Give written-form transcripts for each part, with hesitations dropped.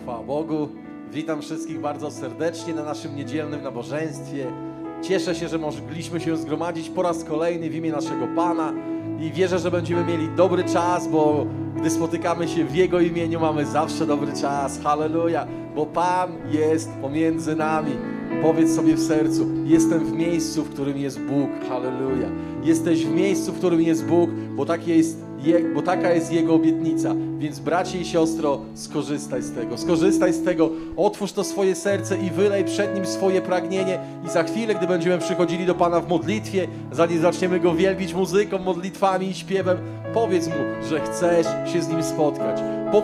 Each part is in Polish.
Chwała Bogu. Witam wszystkich bardzo serdecznie na naszym niedzielnym nabożeństwie. Cieszę się, że mogliśmy się zgromadzić po raz kolejny w imię naszego Pana i wierzę, że będziemy mieli dobry czas, bo gdy spotykamy się w Jego imieniu, mamy zawsze dobry czas. Halleluja, bo Pan jest pomiędzy nami. Powiedz sobie w sercu, jestem w miejscu, w którym jest Bóg. Halleluja. Jesteś w miejscu, w którym jest Bóg, bo taka jest Jego obietnica. Więc bracie i siostro, skorzystaj z tego. Skorzystaj z tego, otwórz to swoje serce i wylej przed Nim swoje pragnienie. I za chwilę, gdy będziemy przychodzili do Pana w modlitwie, zanim zaczniemy Go wielbić muzyką, modlitwami i śpiewem, powiedz Mu, że chcesz się z Nim spotkać.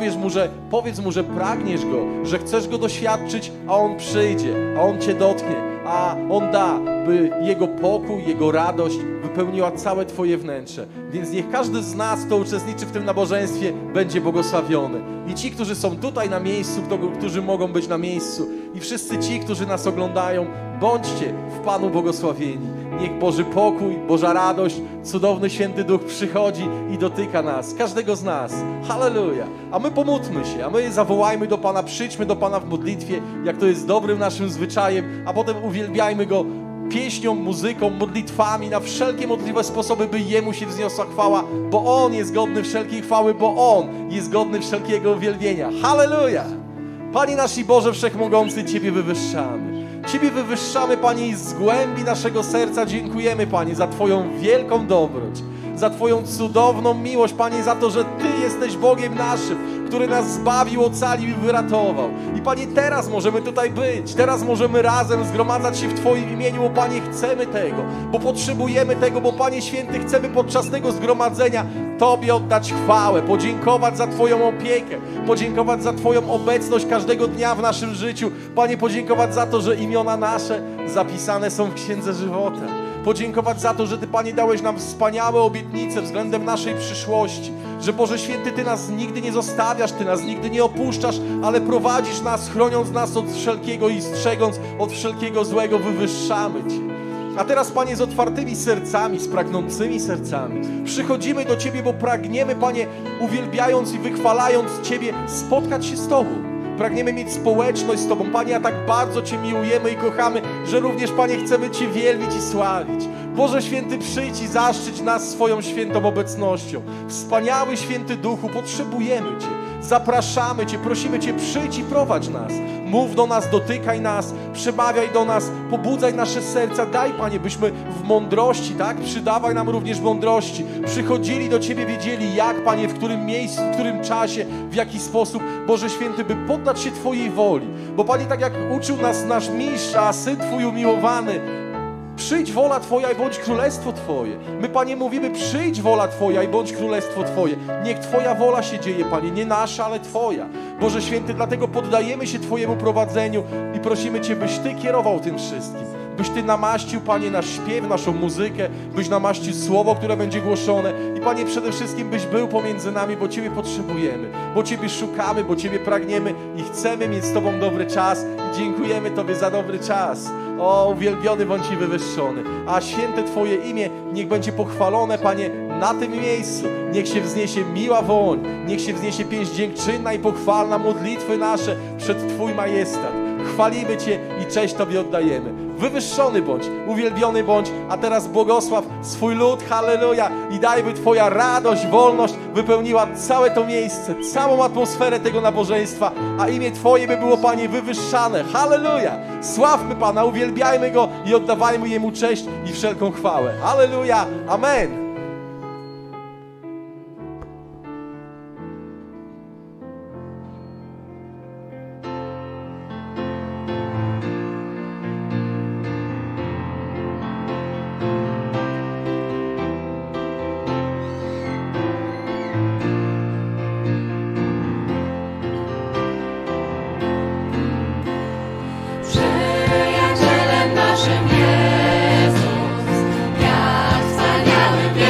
Powiedz Mu, że pragniesz Go, że chcesz Go doświadczyć, a On przyjdzie, a On Cię dotknie, a On da, by Jego pokój, Jego radość wypełniła całe Twoje wnętrze. Więc niech każdy z nas, kto uczestniczy w tym nabożeństwie, będzie błogosławiony. I ci, którzy są tutaj na miejscu, którzy mogą być na miejscu, i wszyscy ci, którzy nas oglądają, bądźcie w Panu błogosławieni. Niech Boży pokój, Boża radość, cudowny Święty Duch przychodzi i dotyka nas, każdego z nas. Halleluja! A my pomódlmy się, a my zawołajmy do Pana, przyjdźmy do Pana w modlitwie, jak to jest dobrym naszym zwyczajem, a potem uwielbiajmy Go pieśnią, muzyką, modlitwami, na wszelkie możliwe sposoby, by Jemu się wzniosła chwała, bo On jest godny wszelkiej chwały, bo On jest godny wszelkiego uwielbienia. Halleluja! Panie nasz i Boże Wszechmogący, Ciebie wywyższamy. Ciebie wywyższamy, Panie, i z głębi naszego serca dziękujemy, Panie, za Twoją wielką dobroć, za Twoją cudowną miłość, Panie, za to, że Ty jesteś Bogiem naszym, który nas zbawił, ocalił i wyratował. I Panie, teraz możemy tutaj być, teraz możemy razem zgromadzać się w Twoim imieniu, bo Panie, chcemy tego, bo potrzebujemy tego, bo Panie Święty, chcemy podczas tego zgromadzenia Tobie oddać chwałę, podziękować za Twoją opiekę, podziękować za Twoją obecność każdego dnia w naszym życiu. Panie, podziękować za to, że imiona nasze zapisane są w Księdze Żywota. Podziękować za to, że Ty, Panie, dałeś nam wspaniałe obietnice względem naszej przyszłości. Że, Boże Święty, Ty nas nigdy nie zostawiasz, Ty nas nigdy nie opuszczasz, ale prowadzisz nas, chroniąc nas od wszelkiego i strzegąc od wszelkiego złego, wywyższamy Cię. A teraz, Panie, z otwartymi sercami, z pragnącymi sercami przychodzimy do Ciebie, bo pragniemy, Panie, uwielbiając i wychwalając Ciebie, spotkać się z Tobą. Pragniemy mieć społeczność z Tobą. Panie, a tak bardzo Cię miłujemy i kochamy, że również, Panie, chcemy Cię wielbić i sławić. Boże Święty, przyjdź i zaszczyć nas swoją świętą obecnością. Wspaniały Święty Duchu, potrzebujemy Cię. Zapraszamy Cię, prosimy Cię, przyjdź i prowadź nas. Mów do nas, dotykaj nas, przemawiaj do nas, pobudzaj nasze serca. Daj, Panie, byśmy w mądrości, tak? Przydawaj nam również mądrości. Przychodzili do Ciebie, wiedzieli jak, Panie, w którym miejscu, w którym czasie, w jaki sposób, Boże Święty, by poddać się Twojej woli. Bo, Panie, tak jak uczył nas nasz mistrz, a Syn Twój umiłowany, przyjdź wola Twoja i bądź królestwo Twoje. My, Panie, mówimy, przyjdź wola Twoja i bądź królestwo Twoje. Niech Twoja wola się dzieje, Panie, nie nasza, ale Twoja. Boże Święty, dlatego poddajemy się Twojemu prowadzeniu i prosimy Cię, byś Ty kierował tym wszystkim. Byś Ty namaścił, Panie, nasz śpiew, naszą muzykę, byś namaścił słowo, które będzie głoszone i, Panie, przede wszystkim byś był pomiędzy nami, bo Ciebie potrzebujemy, bo Ciebie szukamy, bo Ciebie pragniemy i chcemy mieć z Tobą dobry czas i dziękujemy Tobie za dobry czas. O, uwielbiony bądź i wywyższony, a święte Twoje imię niech będzie pochwalone, Panie, na tym miejscu. Niech się wzniesie miła woń, niech się wzniesie pieśń dziękczynna i pochwalna, modlitwy nasze przed Twój majestat. Chwalimy Cię i cześć Tobie oddajemy. Wywyższony bądź, uwielbiony bądź, a teraz błogosław swój lud, halleluja, i daj, by Twoja radość, wolność wypełniła całe to miejsce, całą atmosferę tego nabożeństwa, a imię Twoje by było, Panie, wywyższane, halleluja. Sławmy Pana, uwielbiajmy Go i oddawajmy Jemu cześć i wszelką chwałę, halleluja, amen. Przyjacielem naszym Jezus, jak wspaniały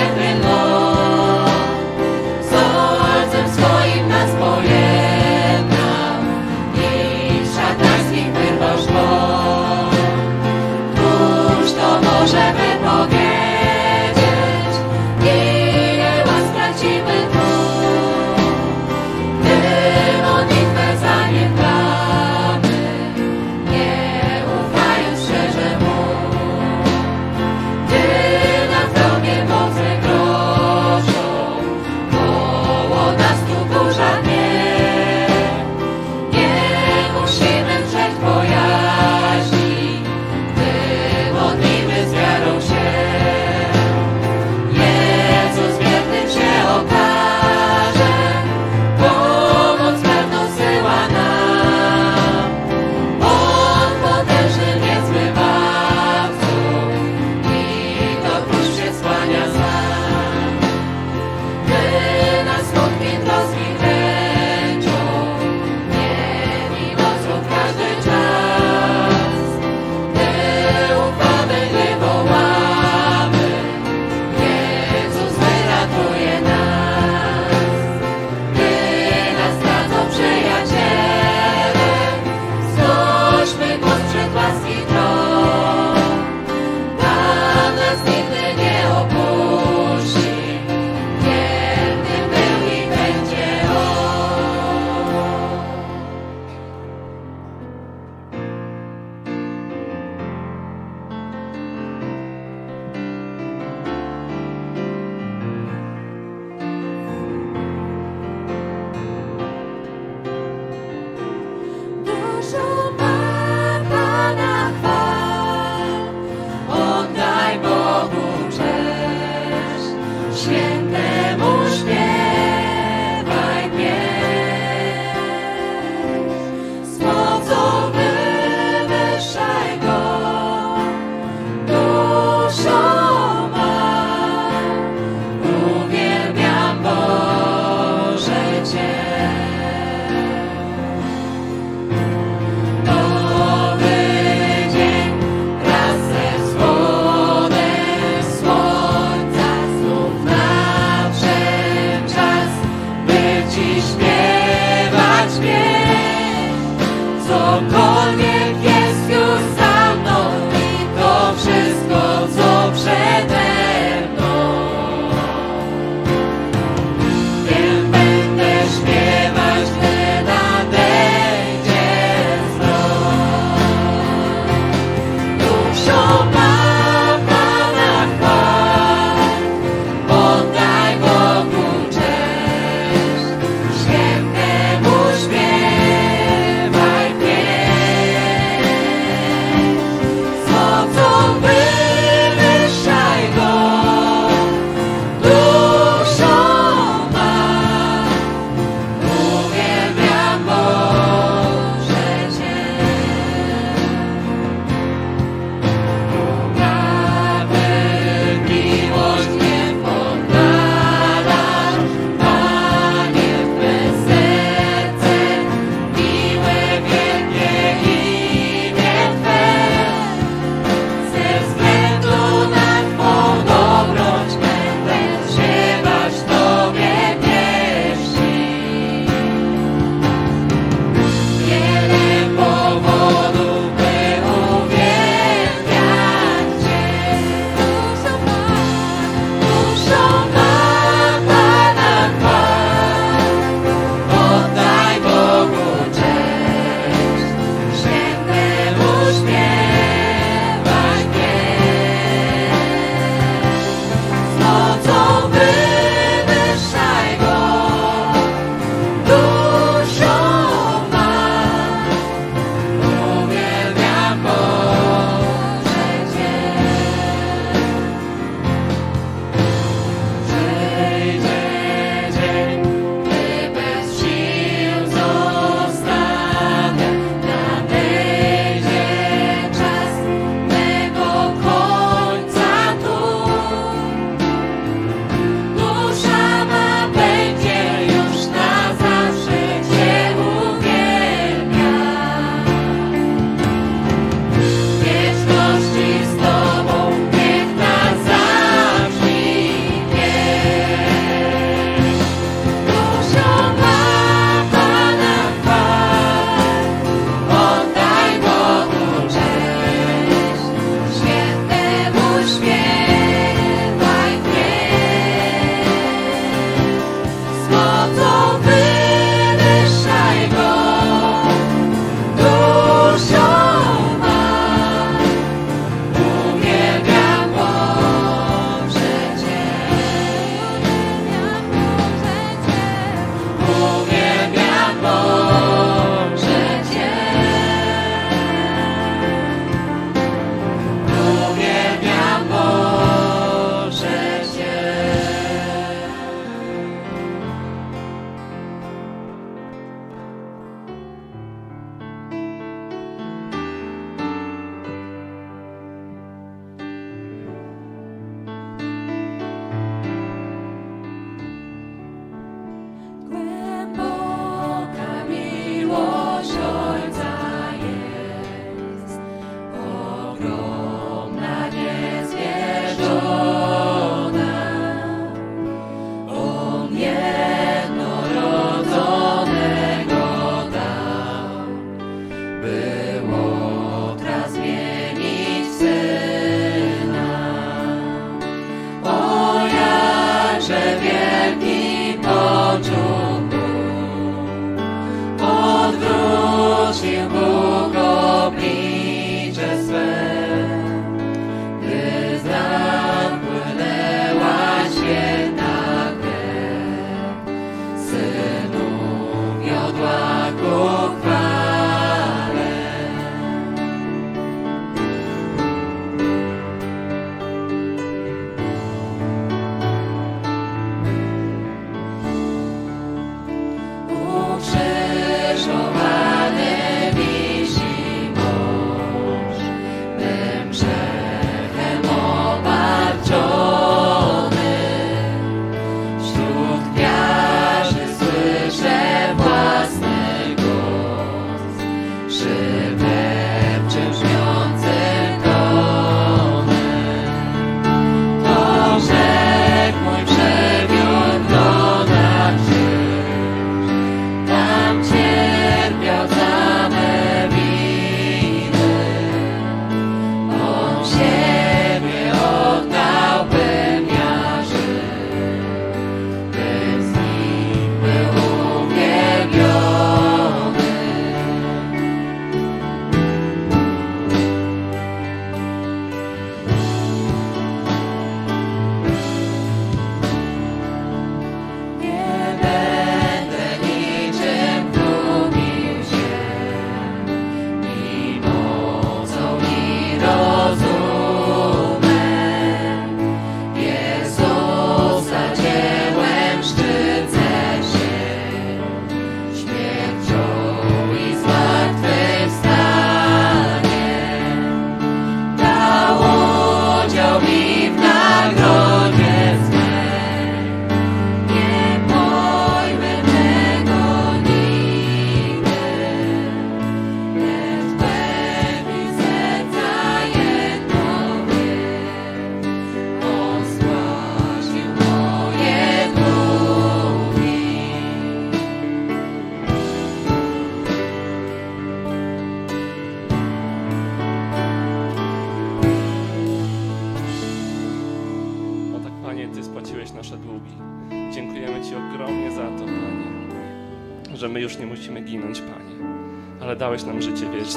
że my już nie musimy ginąć, Panie, ale dałeś nam życie wieczne.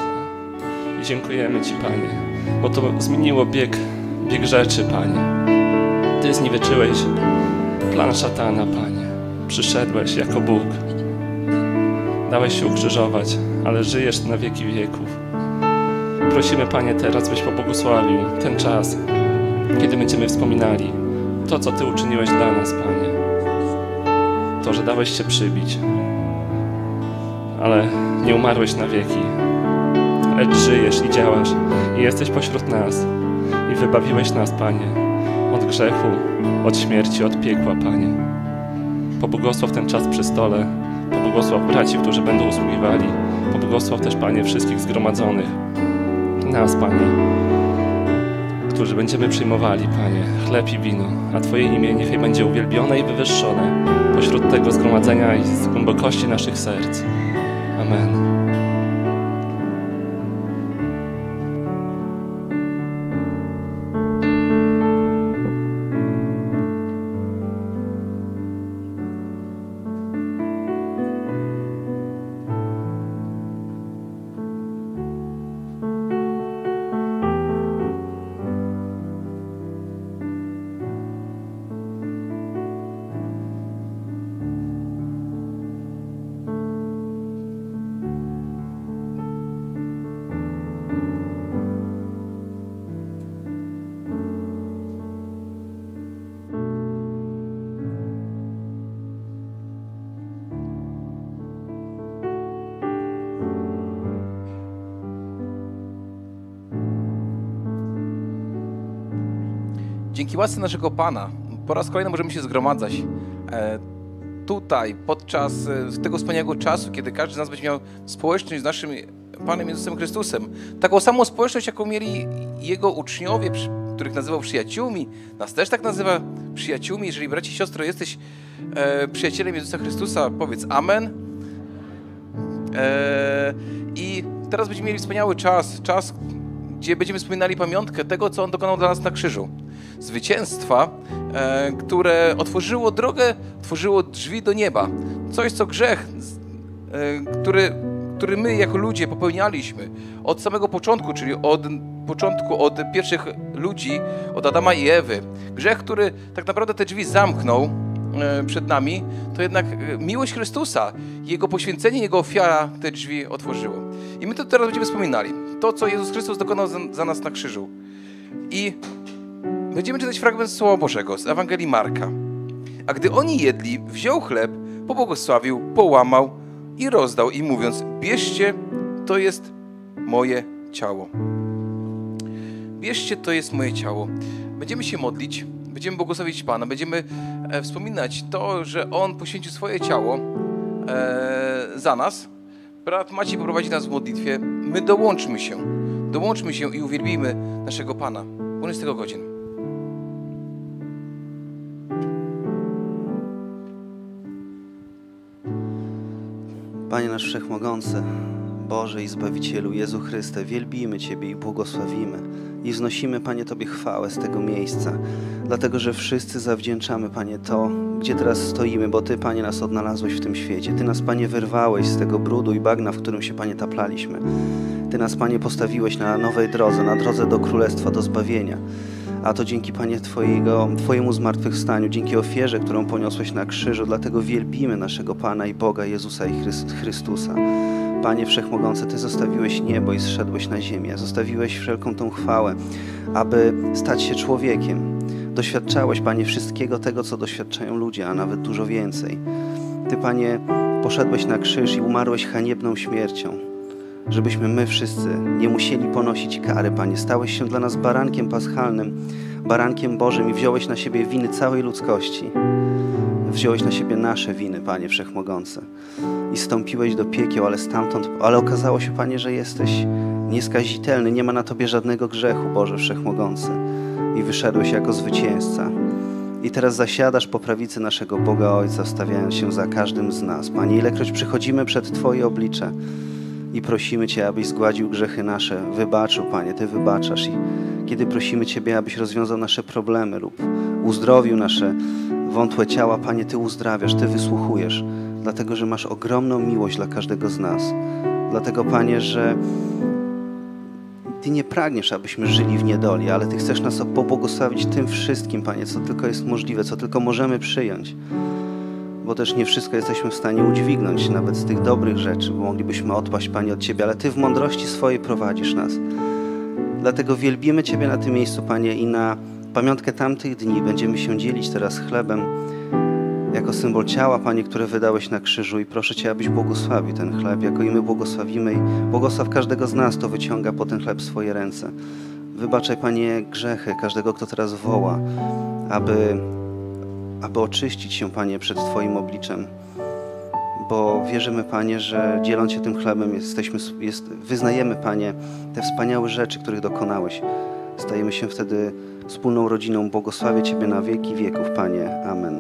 I dziękujemy Ci, Panie, bo to zmieniło bieg rzeczy, Panie. Ty zniweczyłeś plan szatana, Panie. Przyszedłeś jako Bóg. Dałeś się ukrzyżować, ale żyjesz na wieki wieków. Prosimy, Panie, teraz, byś pobłogosławił ten czas, kiedy będziemy wspominali to, co Ty uczyniłeś dla nas, Panie. To, że dałeś się przybić, ale nie umarłeś na wieki, lecz żyjesz i działasz i jesteś pośród nas i wybawiłeś nas, Panie, od grzechu, od śmierci, od piekła, Panie. Pobłogosław ten czas przy stole, pobłogosław braci, którzy będą usługiwali, pobłogosław też, Panie, wszystkich zgromadzonych, nas, Panie, którzy będziemy przyjmowali, Panie, chleb i wino, a Twoje imię niechaj będzie uwielbione i wywyższone pośród tego zgromadzenia i z głębokości naszych serc. Amen. Dzięki łasce naszego Pana po raz kolejny możemy się zgromadzać tutaj podczas tego wspaniałego czasu, kiedy każdy z nas będzie miał społeczność z naszym Panem Jezusem Chrystusem. Taką samą społeczność, jaką mieli Jego uczniowie, których nazywał przyjaciółmi. Nas też tak nazywa przyjaciółmi. Jeżeli, braci i siostro, jesteś przyjacielem Jezusa Chrystusa, powiedz amen. I teraz będziemy mieli wspaniały czas, gdzie będziemy wspominali pamiątkę tego, co On dokonał dla nas na krzyżu. Zwycięstwa, które otworzyło drogę, otworzyło drzwi do nieba. Coś, co grzech, który my jako ludzie popełnialiśmy od samego początku, czyli od pierwszych ludzi, od Adama i Ewy. Grzech, który tak naprawdę te drzwi zamknął przed nami, to jednak miłość Chrystusa, Jego poświęcenie, Jego ofiara te drzwi otworzyło. I my to teraz będziemy wspominali. To, co Jezus Chrystus dokonał za nas na krzyżu. I będziemy czytać fragment Słowa Bożego z Ewangelii Marka. A gdy oni jedli, wziął chleb, pobłogosławił, połamał i rozdał im, mówiąc: bierzcie, to jest moje ciało. Bierzcie, to jest moje ciało. Będziemy się modlić, będziemy błogosławić Pana, będziemy wspominać to, że On poświęcił swoje ciało za nas. Brat Maciej poprowadzi nas w modlitwie. My dołączmy się i uwielbijmy naszego Pana. On jest tego godzin. Panie nasz Wszechmogący, Boże i Zbawicielu Jezu Chryste, wielbimy Ciebie i błogosławimy i wznosimy, Panie, Tobie chwałę z tego miejsca, dlatego, że wszyscy zawdzięczamy, Panie, to, gdzie teraz stoimy, bo Ty, Panie, nas odnalazłeś w tym świecie. Ty nas, Panie, wyrwałeś z tego brudu i bagna, w którym się, Panie, taplaliśmy. Ty nas, Panie, postawiłeś na nowej drodze, na drodze do Królestwa, do zbawienia. A to dzięki, Panie, Twojemu zmartwychwstaniu, dzięki ofierze, którą poniosłeś na krzyżu. Dlatego wielbimy naszego Pana i Boga Jezusa i Chrystusa. Panie Wszechmogący, Ty zostawiłeś niebo i zszedłeś na ziemię. Zostawiłeś wszelką tą chwałę, aby stać się człowiekiem. Doświadczałeś, Panie, wszystkiego tego, co doświadczają ludzie, a nawet dużo więcej. Ty, Panie, poszedłeś na krzyż i umarłeś haniebną śmiercią, żebyśmy my wszyscy nie musieli ponosić kary, Panie. Stałeś się dla nas barankiem paschalnym, barankiem Bożym i wziąłeś na siebie winy całej ludzkości. Wziąłeś na siebie nasze winy, Panie Wszechmogący. I zstąpiłeś do piekieł, ale okazało się, Panie, że jesteś nieskazitelny, nie ma na Tobie żadnego grzechu, Boże Wszechmogący. I wyszedłeś jako zwycięzca. I teraz zasiadasz po prawicy naszego Boga Ojca, stawiając się za każdym z nas. Panie, ilekroć przychodzimy przed Twoje oblicze i prosimy Cię, abyś zgładził grzechy nasze, wybaczył, Panie, Ty wybaczasz. I kiedy prosimy Ciebie, abyś rozwiązał nasze problemy lub uzdrowił nasze wątłe ciała, Panie, Ty uzdrawiasz, Ty wysłuchujesz, dlatego, że masz ogromną miłość dla każdego z nas. Dlatego, Panie, że Ty nie pragniesz, abyśmy żyli w niedoli, ale Ty chcesz nas pobłogosławić tym wszystkim, Panie, co tylko jest możliwe, co tylko możemy przyjąć. Bo też nie wszystko jesteśmy w stanie udźwignąć, nawet z tych dobrych rzeczy, bo moglibyśmy odpaść, Panie, od Ciebie, ale Ty w mądrości swojej prowadzisz nas. Dlatego wielbimy Ciebie na tym miejscu, Panie, i na pamiątkę tamtych dni będziemy się dzielić teraz chlebem jako symbol ciała, Panie, które wydałeś na krzyżu, i proszę Cię, abyś błogosławił ten chleb, jako i my błogosławimy, i błogosław każdego z nas, kto wyciąga po ten chleb swoje ręce. Wybaczaj, Panie, grzechy każdego, kto teraz woła, aby oczyścić się, Panie, przed Twoim obliczem. Bo wierzymy, Panie, że dzieląc się tym chlebem wyznajemy, Panie, te wspaniałe rzeczy, których dokonałeś. Stajemy się wtedy wspólną rodziną. Błogosławię Ciebie na wieki wieków, Panie. Amen.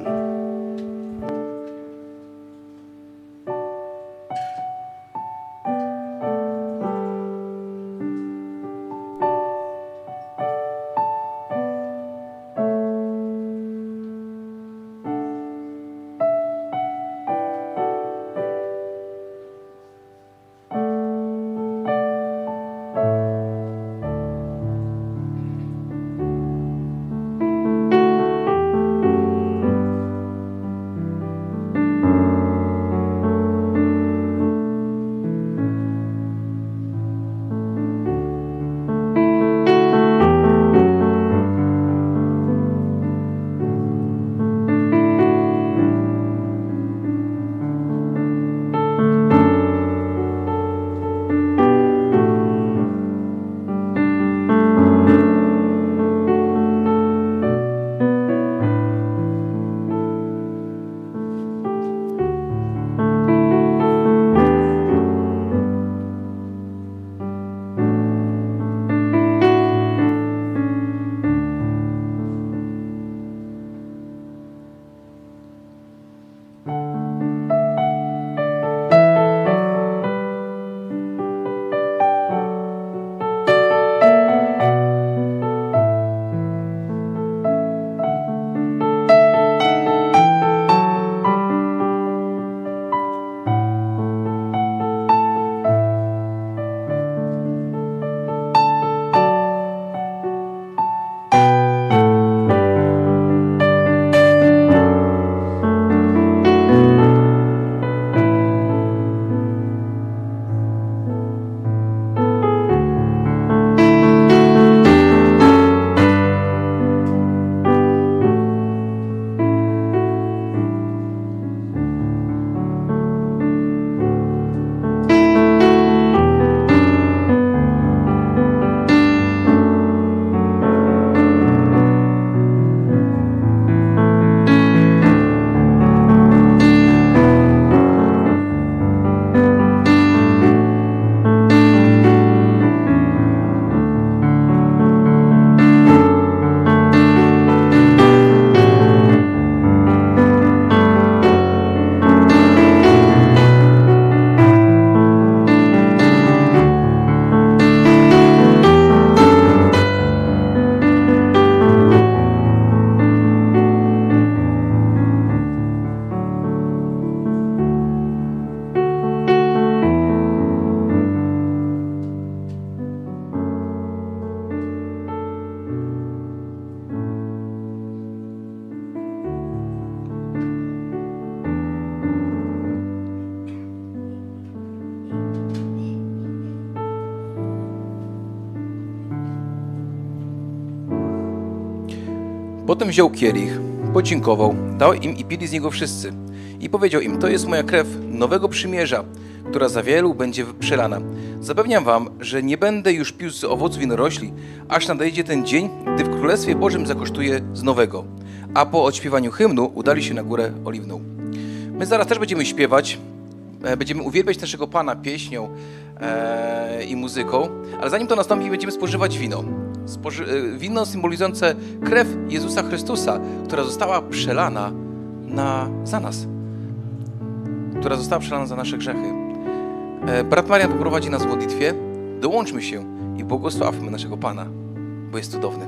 Potem wziął kielich, podziękował, dał im i pili z niego wszyscy. I powiedział im, to jest moja krew nowego przymierza, która za wielu będzie przelana. Zapewniam wam, że nie będę już pił z owoców winorośli, aż nadejdzie ten dzień, gdy w Królestwie Bożym zakosztuję z nowego. A po odśpiewaniu hymnu udali się na Górę Oliwną. My zaraz też będziemy śpiewać, będziemy uwielbiać naszego Pana pieśnią i muzyką, ale zanim to nastąpi, będziemy spożywać wino. Wino symbolizujące krew Jezusa Chrystusa, która została przelana za nas, która została przelana za nasze grzechy. Brat Marian poprowadzi nas w modlitwie. Dołączmy się i błogosławmy naszego Pana, bo jest cudowny.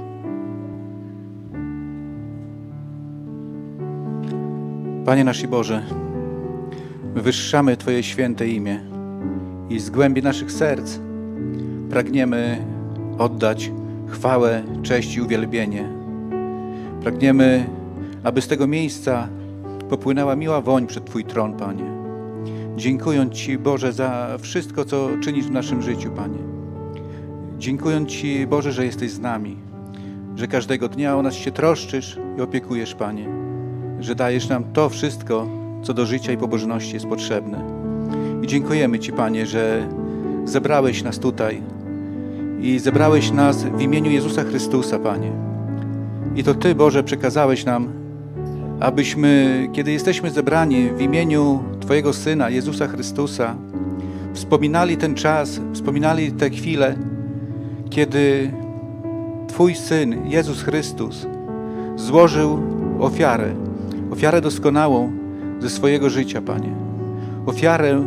Panie nasz i Boże, wywyższamy Twoje święte imię i z głębi naszych serc pragniemy oddać chwałę, cześć i uwielbienie. Pragniemy, aby z tego miejsca popłynęła miła woń przed Twój tron, Panie. Dziękując Ci, Boże, za wszystko, co czynisz w naszym życiu, Panie. Dziękując Ci, Boże, że jesteś z nami, że każdego dnia o nas się troszczysz i opiekujesz, Panie, że dajesz nam to wszystko, co do życia i pobożności jest potrzebne. I dziękujemy Ci, Panie, że zebrałeś nas tutaj i zebrałeś nas w imieniu Jezusa Chrystusa, Panie. I to Ty, Boże, przekazałeś nam, abyśmy, kiedy jesteśmy zebrani w imieniu Twojego Syna, Jezusa Chrystusa, wspominali ten czas, wspominali te chwile, kiedy Twój Syn, Jezus Chrystus, złożył ofiarę doskonałą ze swojego życia, Panie. Ofiarę,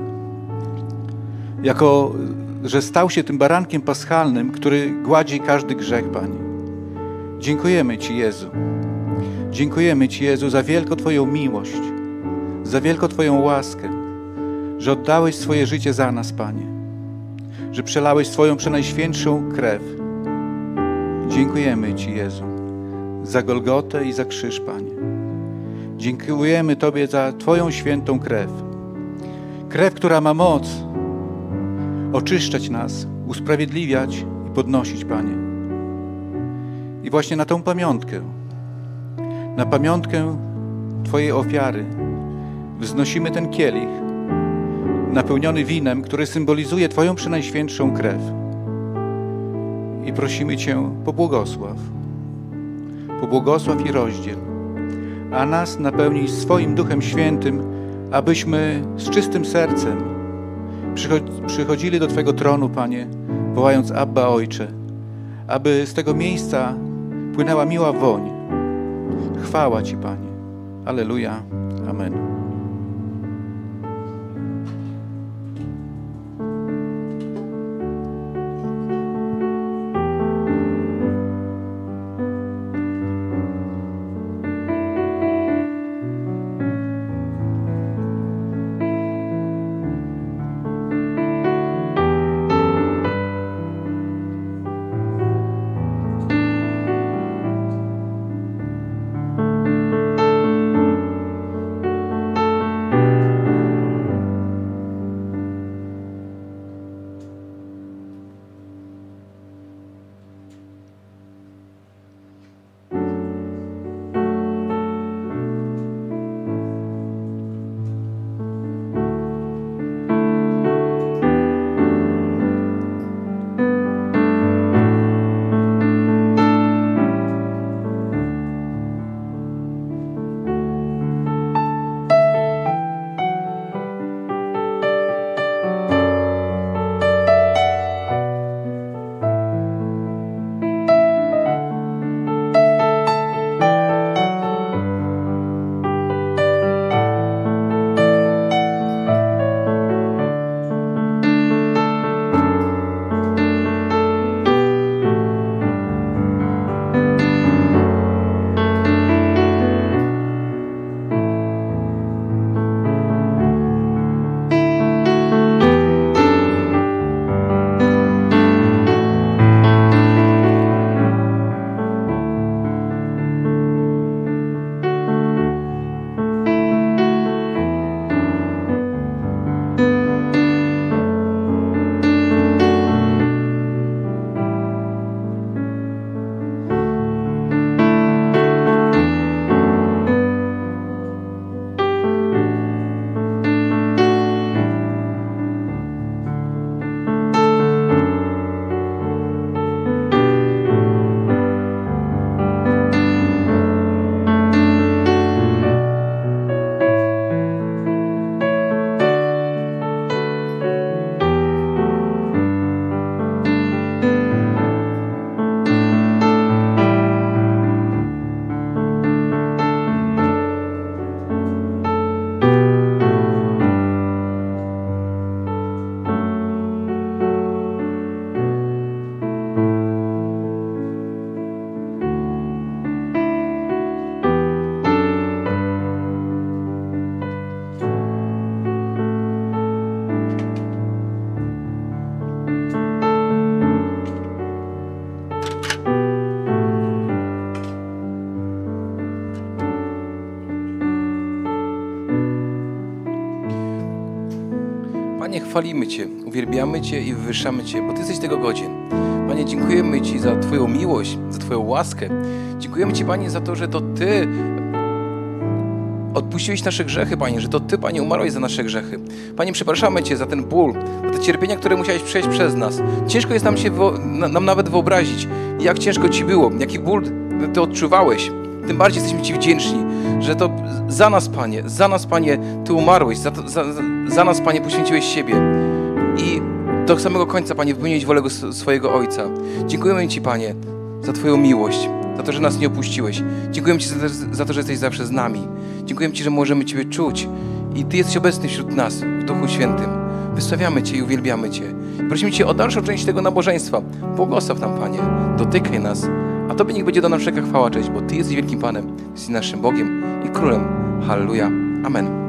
że stał się tym barankiem paschalnym, który gładzi każdy grzech, Panie. Dziękujemy Ci, Jezu. Dziękujemy Ci, Jezu, za wielką Twoją miłość, za wielką Twoją łaskę, że oddałeś swoje życie za nas, Panie, że przelałeś swoją przenajświętszą krew. Dziękujemy Ci, Jezu, za Golgotę i za krzyż, Panie. Dziękujemy Tobie za Twoją świętą krew. Krew, która ma moc oczyszczać nas, usprawiedliwiać i podnosić, Panie. I właśnie na tą pamiątkę, na pamiątkę Twojej ofiary wznosimy ten kielich napełniony winem, który symbolizuje Twoją przenajświętszą krew. I prosimy Cię, pobłogosław i rozdziel, a nas napełnij swoim Duchem Świętym, abyśmy z czystym sercem przychodzili do Twojego tronu, Panie, wołając Abba, Ojcze, aby z tego miejsca płynęła miła woń. Chwała Ci, Panie. Alleluja. Amen. chwalimy Cię, uwielbiamy Cię i wywyższamy Cię, bo Ty jesteś tego godzien. Panie, dziękujemy Ci za Twoją miłość, za Twoją łaskę. Dziękujemy Ci, Panie, za to, że to Ty odpuściłeś nasze grzechy, Panie, że to Ty, Panie, umarłeś za nasze grzechy. Panie, przepraszamy Cię za ten ból, za te cierpienia, które musiałeś przejść przez nas. Ciężko jest nam nawet wyobrazić, jak ciężko Ci było, jaki ból Ty odczuwałeś. Tym bardziej jesteśmy Ci wdzięczni, że to za nas, Panie, Ty umarłeś, za nas, Panie, poświęciłeś siebie. I do samego końca, Panie, wypełniłeś wolę swojego Ojca. Dziękujemy Ci, Panie, za Twoją miłość, za to, że nas nie opuściłeś. Dziękujemy Ci za to, że jesteś zawsze z nami. Dziękujemy Ci, że możemy Ciebie czuć i Ty jesteś obecny wśród nas w Duchu Świętym. Wysławiamy Cię i uwielbiamy Cię. Prosimy Cię o dalszą część tego nabożeństwa. Błogosław nam, Panie, dotykaj nas, a Tobie niech będzie dana wszelka chwała, cześć, bo Ty jesteś wielkim Panem, jesteś naszym Bogiem i Królem. Halleluja. Amen.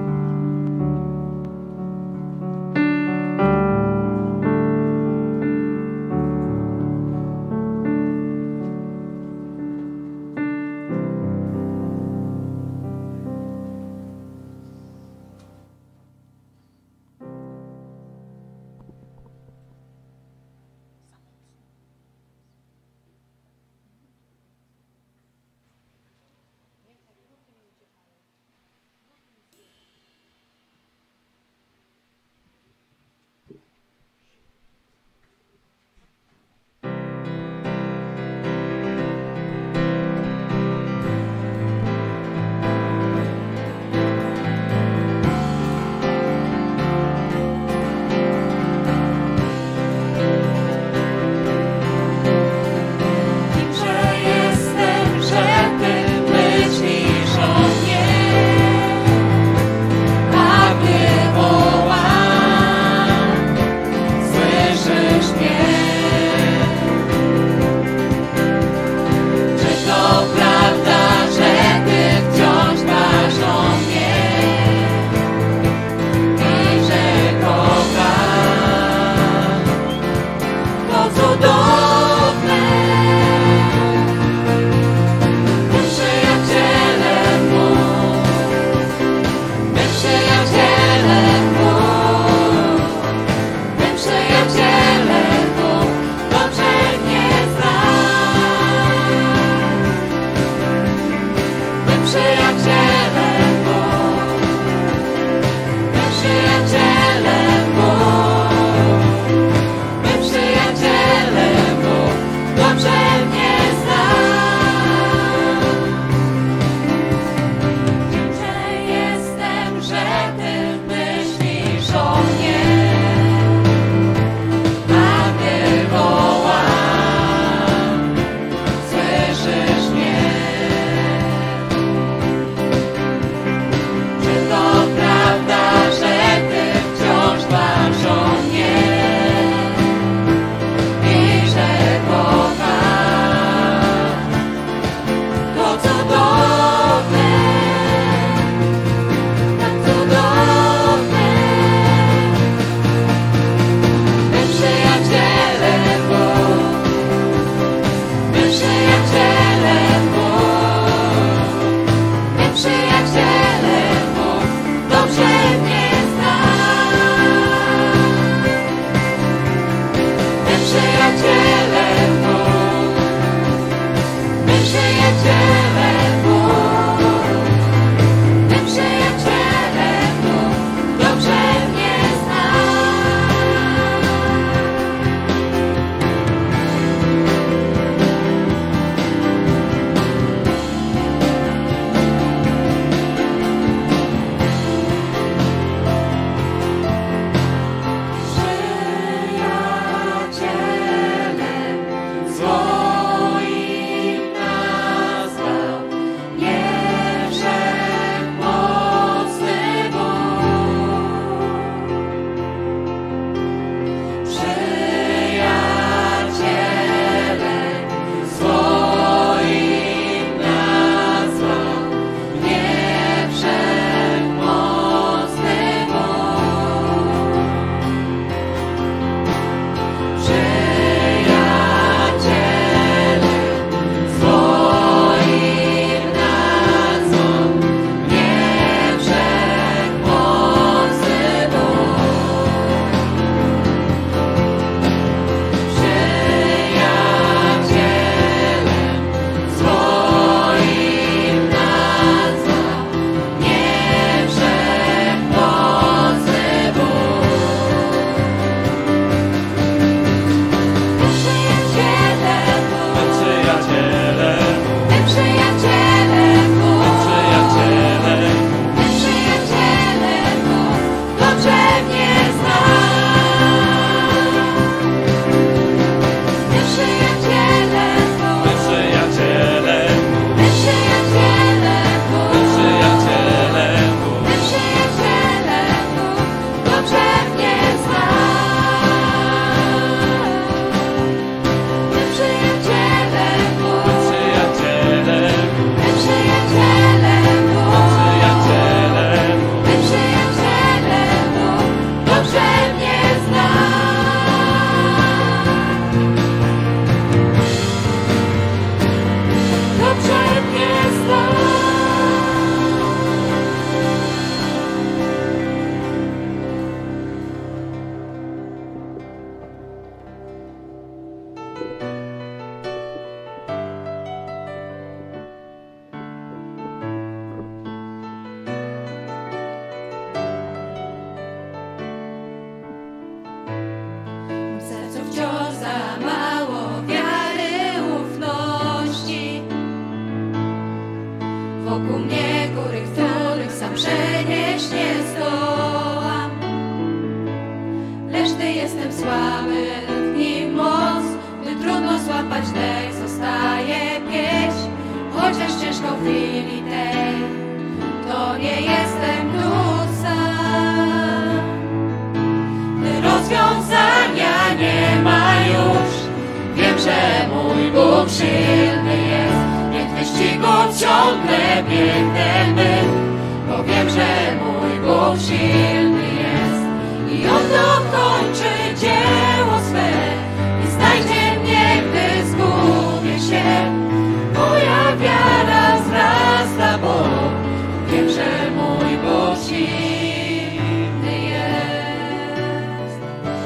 jestem słaby, w nim moc, gdy trudno złapać dech, zostaje pieśń, chociaż ciężko w chwili tej, to nie jestem tu sam. Gdy rozwiązania nie ma już, wiem, że mój Bóg silny jest, niech w wyścigu ciągle biegnę my, bo wiem, że mój Bóg silny jest i On dokończy dzieło swe i znajdzie mnie, gdy zgubię się. Moja wiara wzrasta, bo wiem, że mój Bóg silny jest.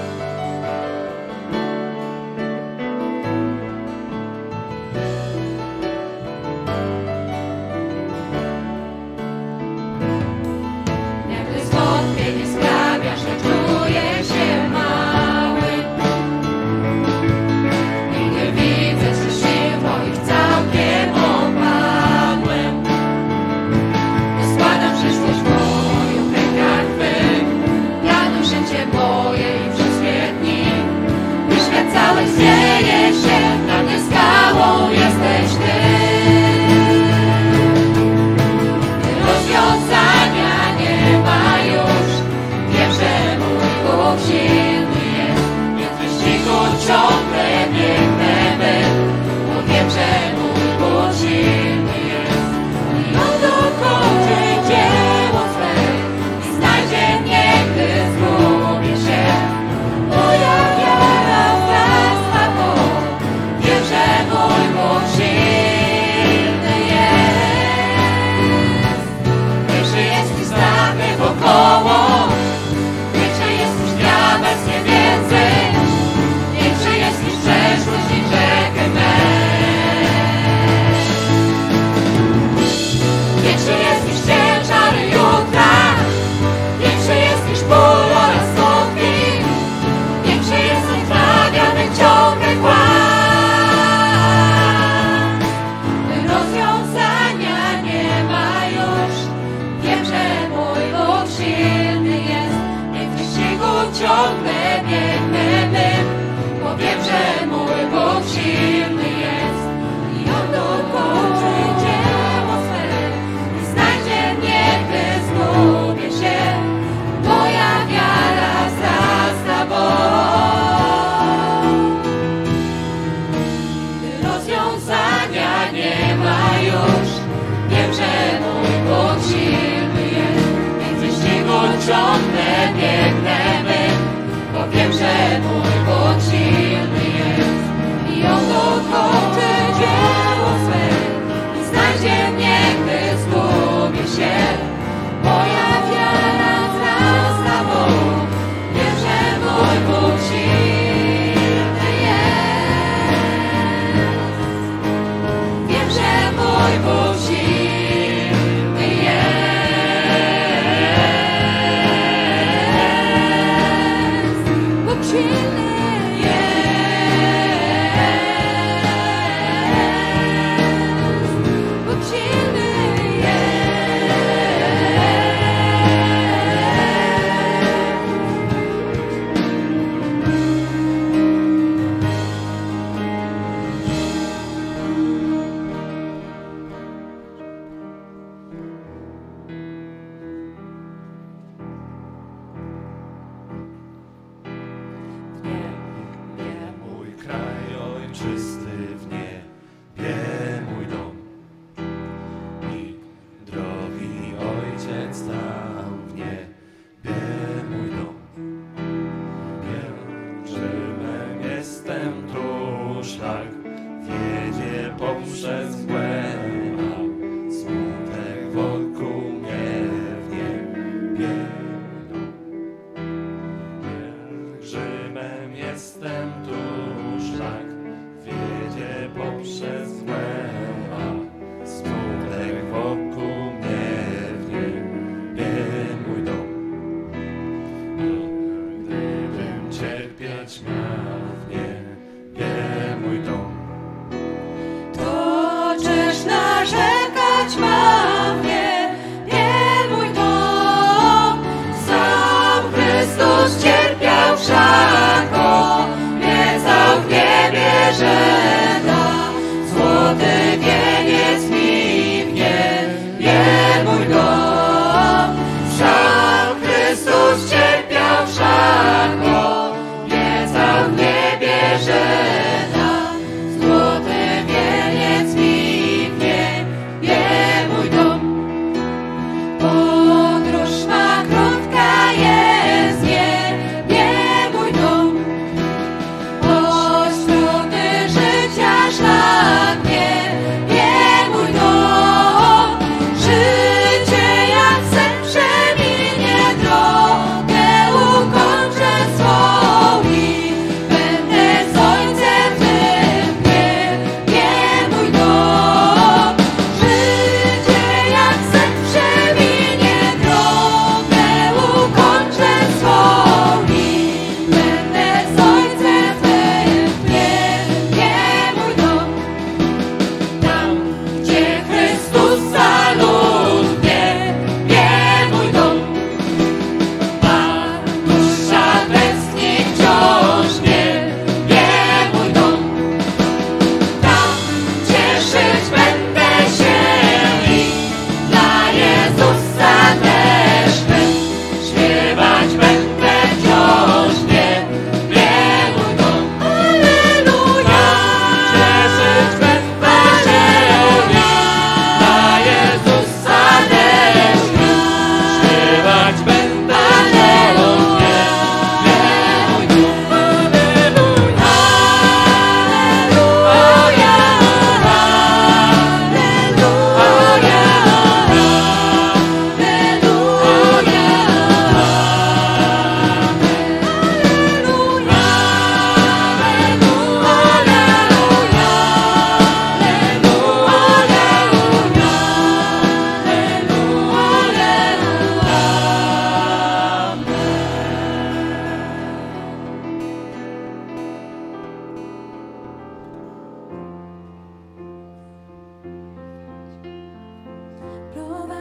Gdy zwątpienie sprawia, że czuję się mały i gdy widzę, że sił moich całkiem opadłem, to składam przyszłość moją w rękach Twych, jadą życie moje i wszystkie dni, gdy świat cały zmieje się, dla mnie skałą jesteś Ty. Rozwiązania nie ma już, wiem, że mój Bóg silny jest, więc w wyścigu ciągle biegnę my, bo wiem, że mój Bóg silny jest i On dokończy dzieło swe i znajdzie mnie, gdy zgubię się. Moja wiara wzrasta, bo wiem, że mój Bóg silny jest. Większy jest niż strachy wokoło, większy jest niż diabeł nie więcej, większy jest niż przeszłość i grzechy me. Większy jest niż ciężary jutra, większy jest niż ból oraz smutki, większy jest niż wprawiany ciągle kłam. Rozwiązania nie ma już, wiem, że mój Bóg silny jest, niech w wyścigu ciągle biegnę my, bo wiem, że mój Bóg silny jest i On dokończy dzieło swe i znajdzie mnie, gdy zgubię się. Moja wiara wzrasta, bo gdy rozwiązania nie ma już, wiem, że mój Bóg silny jest, więc w wyścigu ciągle biegnę my, bo wiem, że mój Bóg silny jest i On dokończy dzieło swe i znajdzie mnie, gdy zgubię się. Moja wiara wzrasta, bo wiem, że mój Bóg silny jest. Wiem, że mój Bóg silny jest. Bóg silny jest. Bóg silny jest. Mój kraj ojczysty w niebie, mój dom i drogi Ojciec tam w niebie, mój dom. Pielgrzymem jestem tu, szlak wiedzie poprzez mgłę, a smutek wokół mnie w niebie, mój dom. Pielgrzymem jestem tu, szlak wiedzie poprzez mgłę, a smutek wokół mnie w niebie, mój dom. A gdybym cierpieć miał w niebie, mój dom, To czyż narzekać mam nie mój dom, sam Chrystus cierpiał wszak.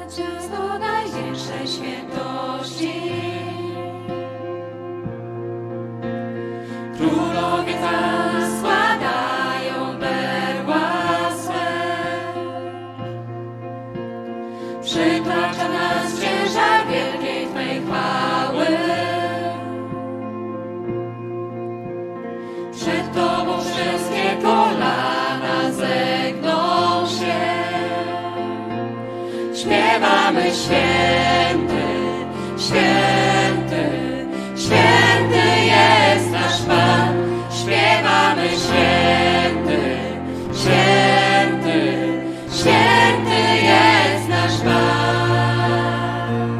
czas do największej świętości. Królowie tam składają berła swe. Przytacza nas ciężar wielkiej Twej chwały. Przed Tobą wszystkie kolana zegną się. Śpiewamy święty, święty, święty jest nasz Pan. Śpiewamy święty, święty, święty jest nasz Pan.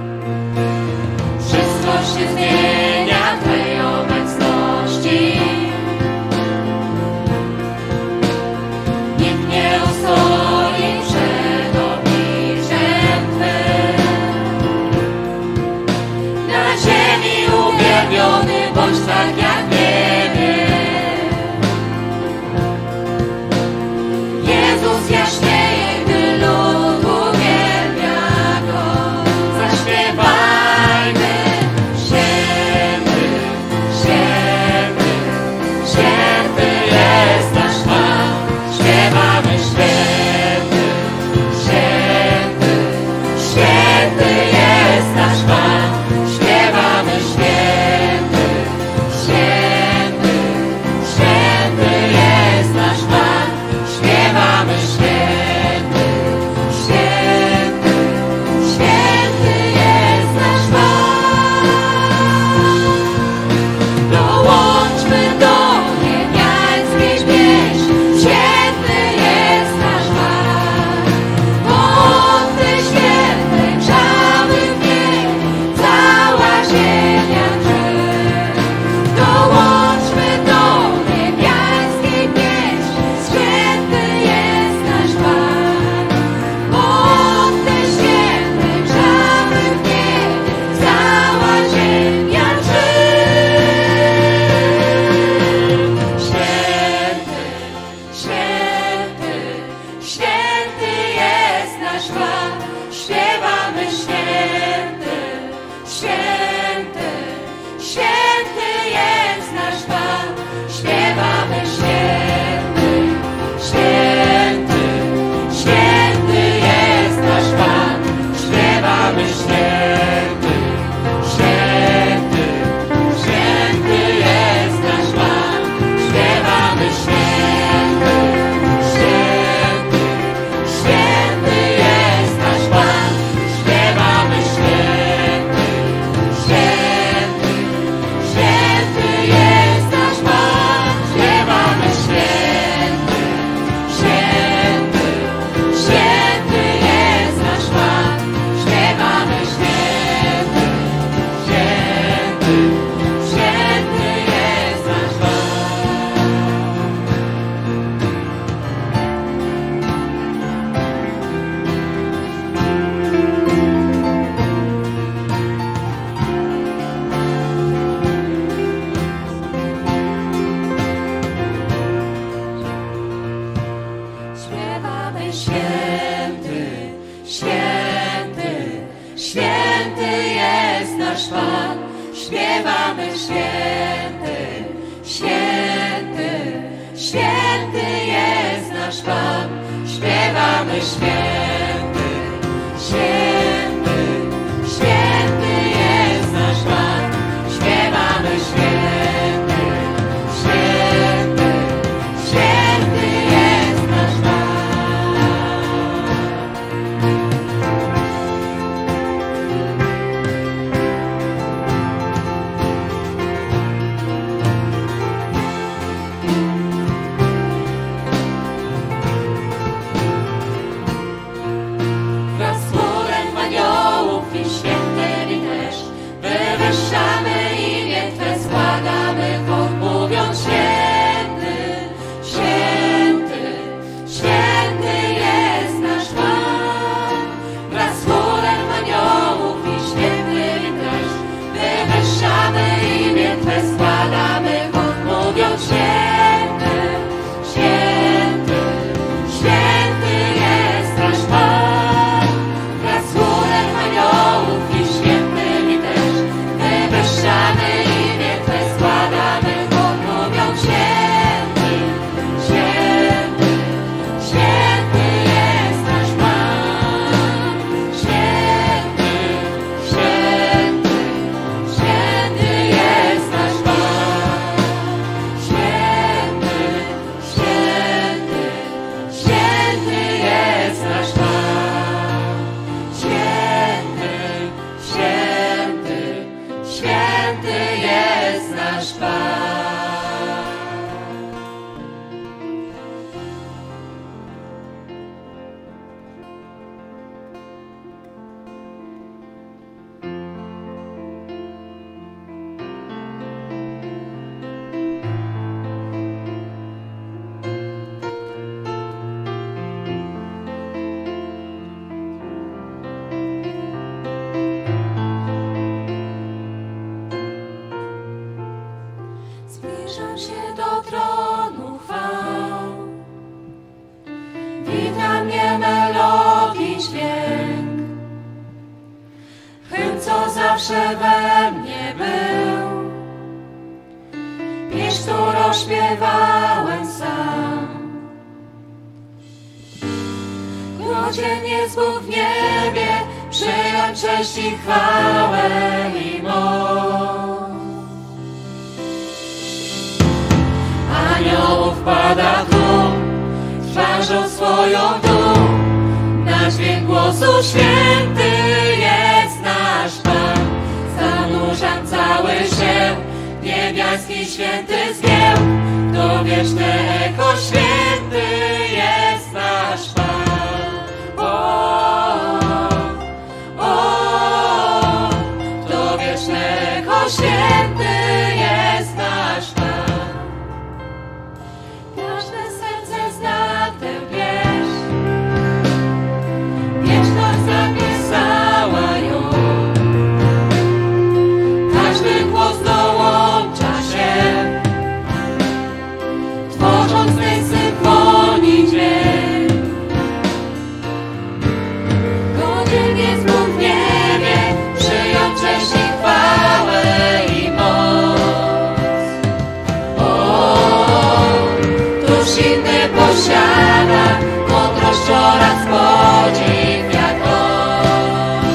Wszystko się zmienia w Twej obecności. Nikt nie ustoi przed obliczem Twym. Na ziemi uwielbiony bądź tak jak w niebie. Jezus jaśnieje, gdy lud uwielbia Go. Zaśpiewajmy święty, święty, święty jest nasz Pan. Śpiewamy święty, święty, święty jest nasz Pan. Śpiewamy święty, święty, święty jest nasz Pan. Śpiewamy święty, święty, święty jest nasz Pan. Dołączmy do niebiańskiej pieśni. Święty jest nasz Pan. Od tej świętej wrzawy w niej cała ziemia drży. Dołączmy do niebiańskiej pieśni. Święty jest nasz Pan. Od tej świętej wrzawy w niej cała ziemia drży. Święty, święty, święty jest nasz Pan. Śpiewamy święty, święty, święty jest nasz Pan. Śpiewamy święty, święty, święty jest nasz Pan. Śpiewamy święty, święty, święty jest nasz Pan. Śpiewamy święty, święty, święty jest nasz Pan. Śpiewamy święty, święty, święty jest nasz Pan. Śpiewamy święty, święty, święty jest nasz Pan. Śpiewamy święty, święty, święty jest nasz Pan. Śpiewamy święty, święty, święty jest nasz Pan. Śpiewamy święty, święty, święty jest nasz Pan. Śpiewamy święty, święty, święty jest nasz Pan. Śpiewamy święty, święty, święty jest nasz Pan. Zbliżam się do tronu chwał. Wita mnie melodii dźwięk. Hymn, co zawsze we mnie był. Pieśń, którą śpiewałem sam. Godzien jest Bóg w niebie, przyjąć cześć i chwałę i moc. Aniołów pada tłum, twarzą swoją dół, na dźwięk głosu święty jest nasz Pan. Zanurzam cały się, niebiański święty zgiełk, to wieczne echo święty jest nasz Pan. To wieczne echo święty jest nasz Pan. Każde serce zna tę pieśń, wieczność zapisała ją. Każdy głos dołącza się, tworząc tej symfonii dźwięk. Godzien jest Bóg w niebie, przyjąć cześć i chwałę i moc. Któż inny posiada mądrość oraz podziw jak On.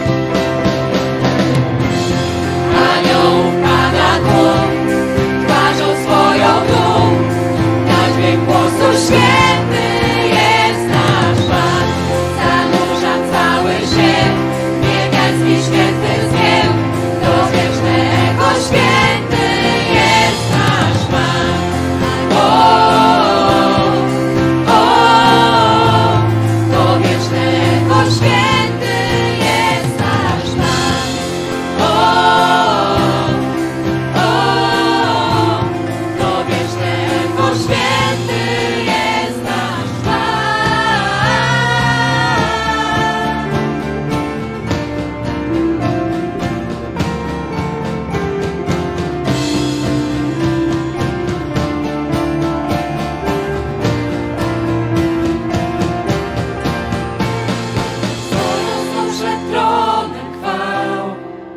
Aniołów pada tłum, twarzą swoją dół, na dźwięk głosu święty jest nasz Pan. Zanurzam cały się, niebiański święty zgiełk, to wieczne echo święty jest nasz Pan. To wieczne echo święty jest nasz Pan. To wieczne echo święty jest nasz Pan. Stojąc przed tronem chwał,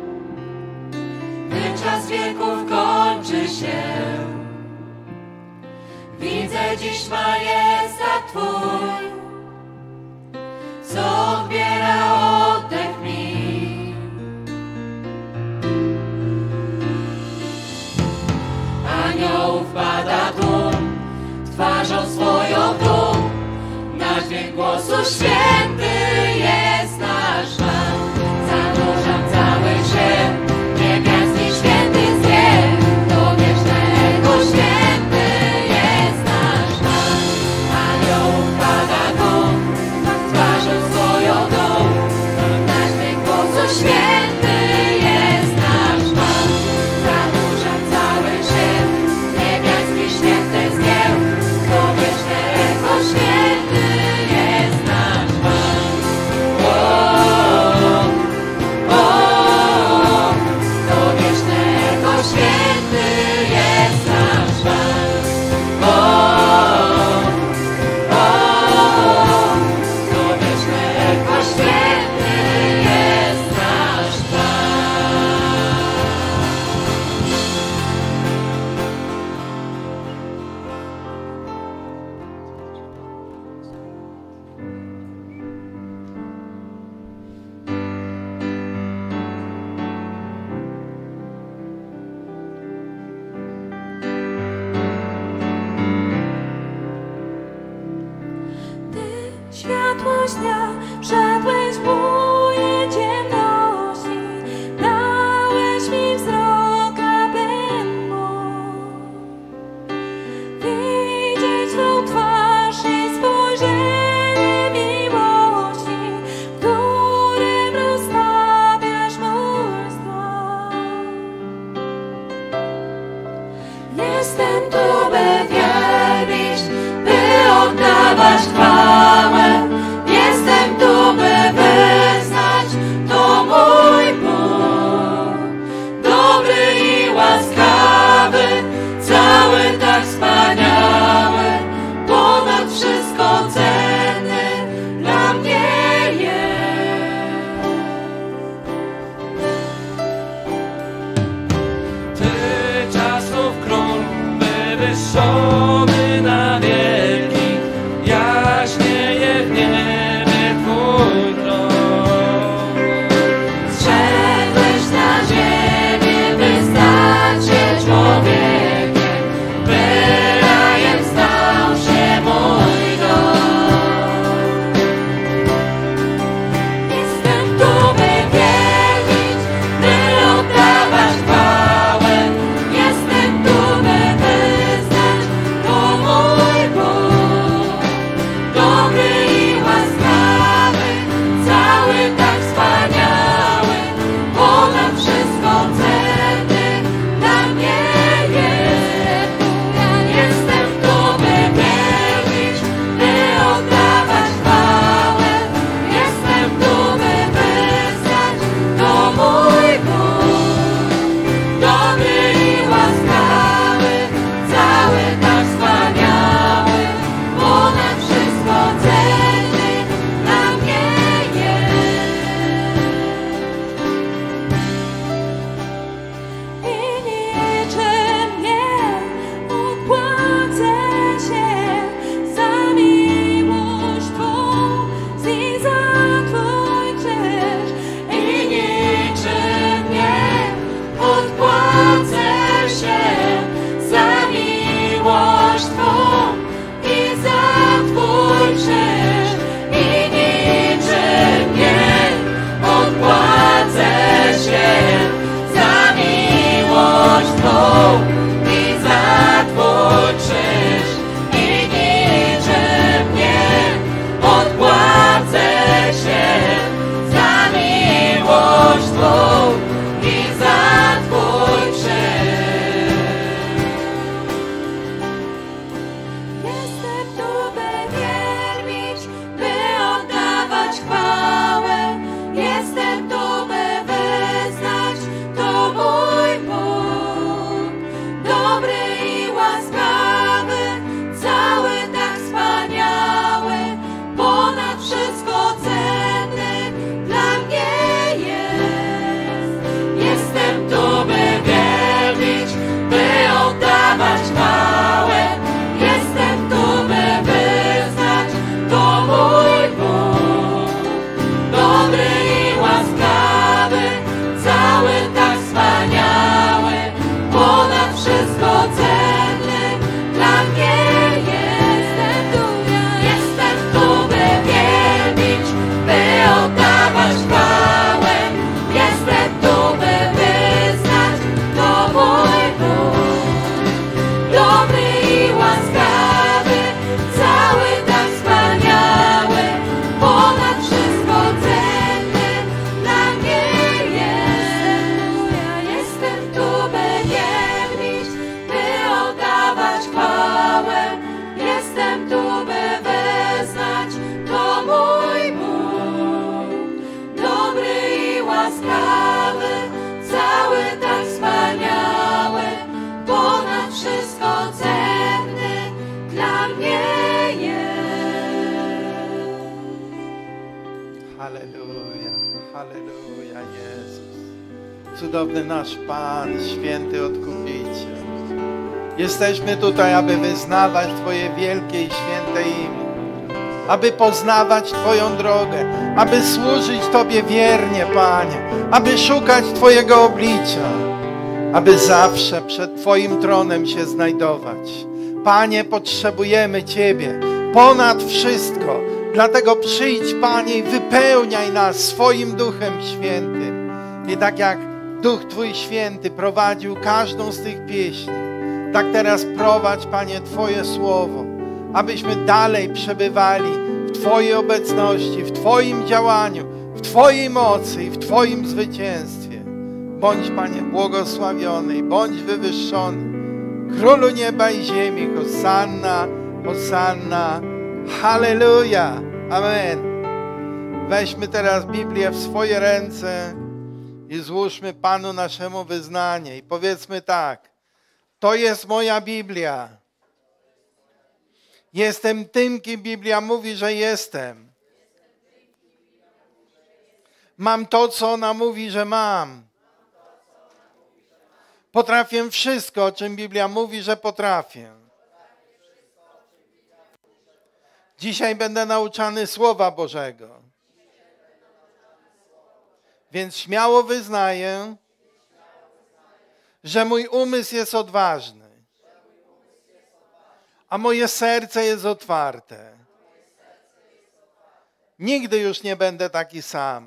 gdy czas wieków kończy się, widzę dziś majestat Twój, co odbiera oddech mi. Aniołów pada tłum, twarzą swoją dół, na dźwięk głosu święty jest nasz Pan. Zanurzam cały się, niebiański święty zgiełk, to wieczne echo święty jest nasz Pan. Aniołów pada tłum, twarzą swoją dół, na dźwięk głosu święty jest nasz Pan. Zanurzam cały się, niebiański święty zgiełk, to wieczne echo święty jest nasz Pan. To wieczne echo święty jest nasz Pan. To wieczne echo święty jest nasz Pan. Ty, światłość dnia, wszedłeś w moje ciemności, dałeś mi wzrok, abym mógł widzieć Twą twarz i spojrzenie miłości, w którym rozstawiasz mój wzrok. Jestem tu, by wielbić, by oddawać chwałę. Jestem tu, by wyznać, to mój Bóg, dobry i łaskawy, cały Halleluja, halleluja, Jezus. Cudowny nasz Pan, święty Odkupiciel. Jesteśmy tutaj, aby wyznawać Twoje wielkie i święte imię, aby poznawać Twoją drogę, aby służyć Tobie wiernie, Panie, aby szukać Twojego oblicza, aby zawsze przed Twoim tronem się znajdować. Panie, potrzebujemy Ciebie ponad wszystko, dlatego przyjdź, Panie, i wypełniaj nas swoim Duchem Świętym. I tak jak Duch Twój Święty prowadził każdą z tych pieśni, tak teraz prowadź, Panie, Twoje słowo, abyśmy dalej przebywali w Twojej obecności, w Twoim działaniu, w Twojej mocy i w Twoim zwycięstwie. Bądź, Panie, błogosławiony i bądź wywyższony. Królu nieba i ziemi, Hosanna, Hosanna, halleluja, amen. Weźmy teraz Biblię w swoje ręce i złóżmy Panu naszemu wyznanie i powiedzmy tak: to jest moja Biblia. Jestem tym, kim Biblia mówi, że jestem. Mam to, co ona mówi, że mam. Potrafię wszystko, o czym Biblia mówi, że potrafię. Dzisiaj będę nauczany Słowa Bożego. Więc śmiało wyznaję, że mój umysł jest odważny, a moje serce jest otwarte. Nigdy już nie będę taki sam,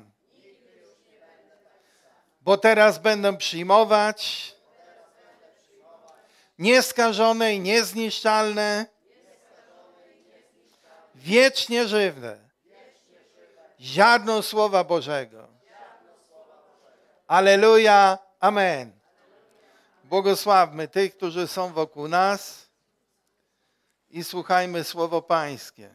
bo teraz będę przyjmować nieskażone i niezniszczalne, wiecznie żywe ziarno Słowa Bożego. Alleluja, amen. Błogosławmy tych, którzy są wokół nas i słuchajmy Słowo Pańskie.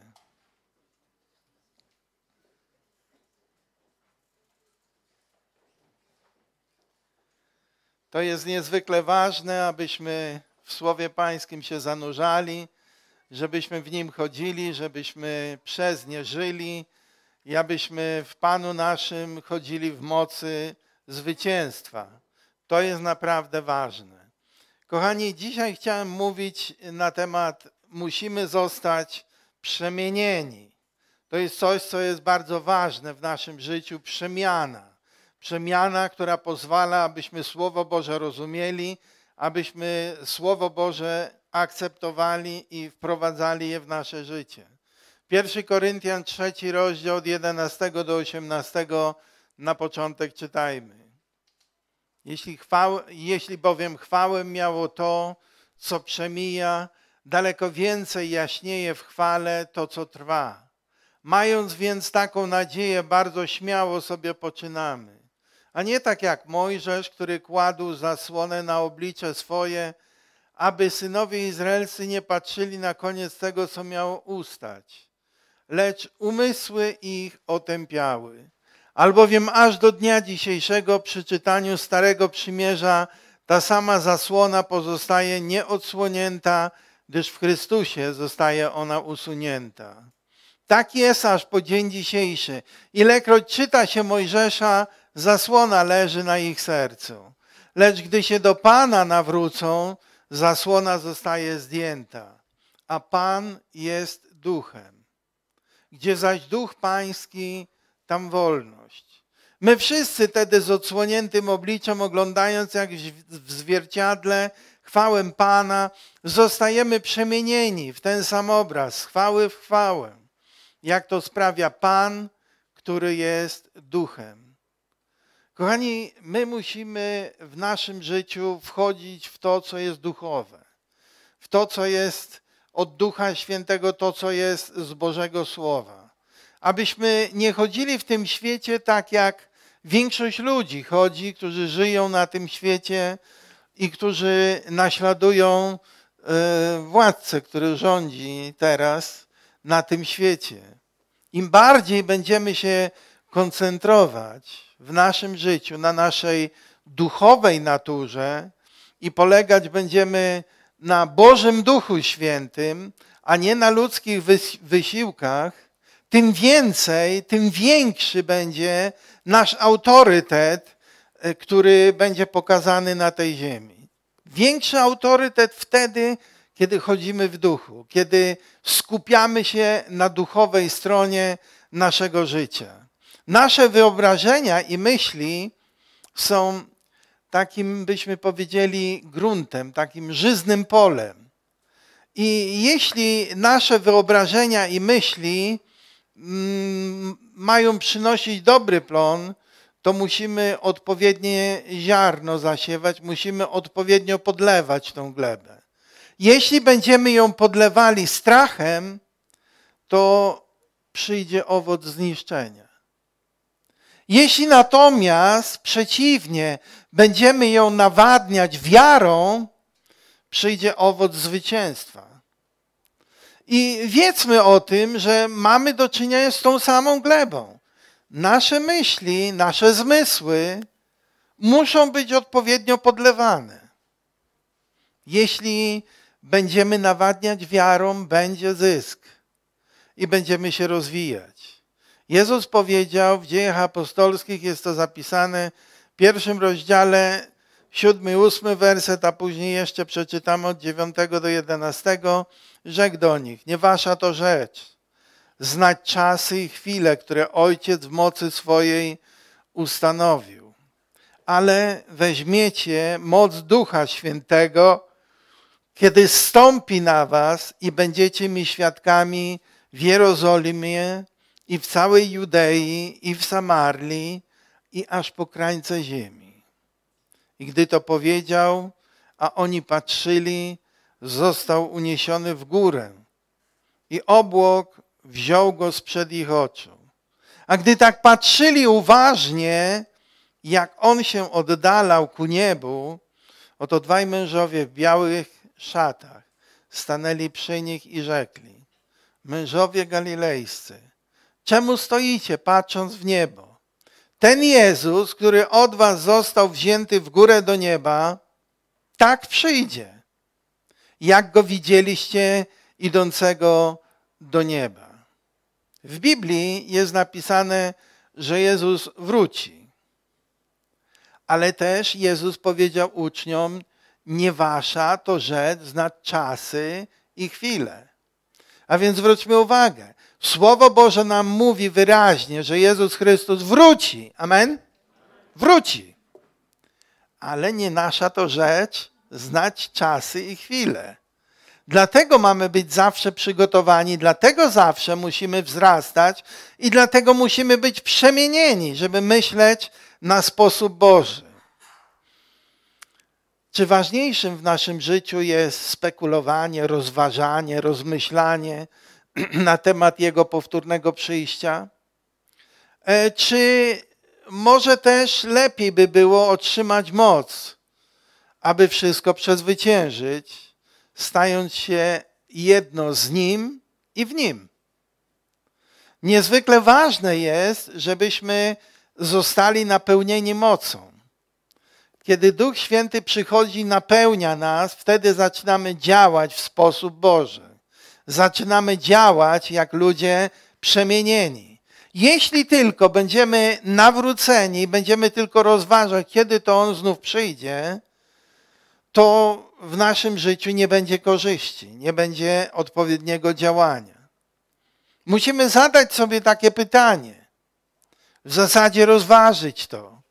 To jest niezwykle ważne, abyśmy w Słowie Pańskim się zanurzali, żebyśmy w nim chodzili, żebyśmy przez nie żyli i abyśmy w Panu naszym chodzili w mocy zwycięstwa. To jest naprawdę ważne. Kochani, dzisiaj chciałem mówić na temat musimy zostać przemienieni. To jest coś, co jest bardzo ważne w naszym życiu, przemiana. Przemiana, która pozwala, abyśmy Słowo Boże rozumieli, abyśmy Słowo Boże akceptowali i wprowadzali je w nasze życie. 1 Koryntian 3 rozdział od 11 do 18 na początek czytajmy. Jeśli bowiem chwałę miało to, co przemija, daleko więcej jaśnieje w chwale to, co trwa. Mając więc taką nadzieję, bardzo śmiało sobie poczynamy. A nie tak jak Mojżesz, który kładł zasłonę na oblicze swoje, aby synowie izraelscy nie patrzyli na koniec tego, co miało ustać. Lecz umysły ich otępiały. Albowiem aż do dnia dzisiejszego przy czytaniu Starego Przymierza ta sama zasłona pozostaje nieodsłonięta, gdyż w Chrystusie zostaje ona usunięta. Tak jest aż po dzień dzisiejszy. Ilekroć czyta się Mojżesza, zasłona leży na ich sercu. Lecz gdy się do Pana nawrócą, zasłona zostaje zdjęta. A Pan jest duchem. Gdzie zaś duch pański, tam wolność. My wszyscy tedy z odsłoniętym obliczem, oglądając jak w zwierciadle chwałę Pana, zostajemy przemienieni w ten sam obraz, z chwały w chwałę, jak to sprawia Pan, który jest duchem. Kochani, my musimy w naszym życiu wchodzić w to, co jest duchowe, w to, co jest od Ducha Świętego, to, co jest z Bożego Słowa. Abyśmy nie chodzili w tym świecie tak, jak większość ludzi chodzi, którzy żyją na tym świecie i którzy naśladują władcę, który rządzi teraz na tym świecie. Im bardziej będziemy się koncentrować w naszym życiu na naszej duchowej naturze i polegać będziemy na Bożym Duchu Świętym, a nie na ludzkich wysiłkach, tym większy będzie nasz autorytet, który będzie pokazany na tej ziemi. Większy autorytet wtedy, kiedy chodzimy w duchu, kiedy skupiamy się na duchowej stronie naszego życia. Nasze wyobrażenia i myśli są takim, byśmy powiedzieli, gruntem, takim żyznym polem. I jeśli nasze wyobrażenia i myśli mają przynosić dobry plon, to musimy odpowiednie ziarno zasiewać, musimy odpowiednio podlewać tą glebę. Jeśli będziemy ją podlewali strachem, to przyjdzie owoc zniszczenia. Jeśli natomiast przeciwnie, będziemy ją nawadniać wiarą, przyjdzie owoc zwycięstwa. I wiedzmy o tym, że mamy do czynienia z tą samą glebą. Nasze myśli, nasze zmysły muszą być odpowiednio podlewane. Jeśli będziemy nawadniać wiarą, będzie zysk i będziemy się rozwijać. Jezus powiedział w Dziejach Apostolskich, jest to zapisane w 1 rozdziale, 7, 8 werset, a później jeszcze przeczytamy od 9 do 11, rzekł do nich: nie wasza to rzecz, znać czasy i chwile, które Ojciec w mocy swojej ustanowił. Ale weźmiecie moc Ducha Świętego, kiedy zstąpi na was i będziecie mi świadkami w Jerozolimie i w całej Judei i w Samarii i aż po krańce ziemi. I gdy to powiedział, a oni patrzyli, został uniesiony w górę i obłok wziął go sprzed ich oczu. A gdy tak patrzyli uważnie, jak on się oddalał ku niebu, oto dwaj mężowie w białych szatach stanęli przy nich i rzekli: mężowie galilejscy, czemu stoicie, patrząc w niebo? Ten Jezus, który od was został wzięty w górę do nieba, tak przyjdzie, jak go widzieliście idącego do nieba. W Biblii jest napisane, że Jezus wróci. Ale też Jezus powiedział uczniom: nie wasza to rzecz znać czasy i chwile. A więc zwróćmy uwagę. Słowo Boże nam mówi wyraźnie, że Jezus Chrystus wróci. Amen? Wróci. Ale nie nasza to rzecz znać czasy i chwile. Dlatego mamy być zawsze przygotowani, dlatego zawsze musimy wzrastać i dlatego musimy być przemienieni, żeby myśleć na sposób Boży. Czy ważniejszym w naszym życiu jest spekulowanie, rozważanie, rozmyślanie na temat Jego powtórnego przyjścia? Czy może też lepiej by było otrzymać moc, aby wszystko przezwyciężyć, stając się jedno z Nim i w Nim? Niezwykle ważne jest, żebyśmy zostali napełnieni mocą. Kiedy Duch Święty przychodzi i napełnia nas, wtedy zaczynamy działać w sposób Boży. Zaczynamy działać jak ludzie przemienieni. Jeśli tylko będziemy nawróceni, będziemy tylko rozważać, kiedy to On znów przyjdzie, to w naszym życiu nie będzie korzyści, nie będzie odpowiedniego działania. Musimy zadać sobie takie pytanie, w zasadzie rozważyć to.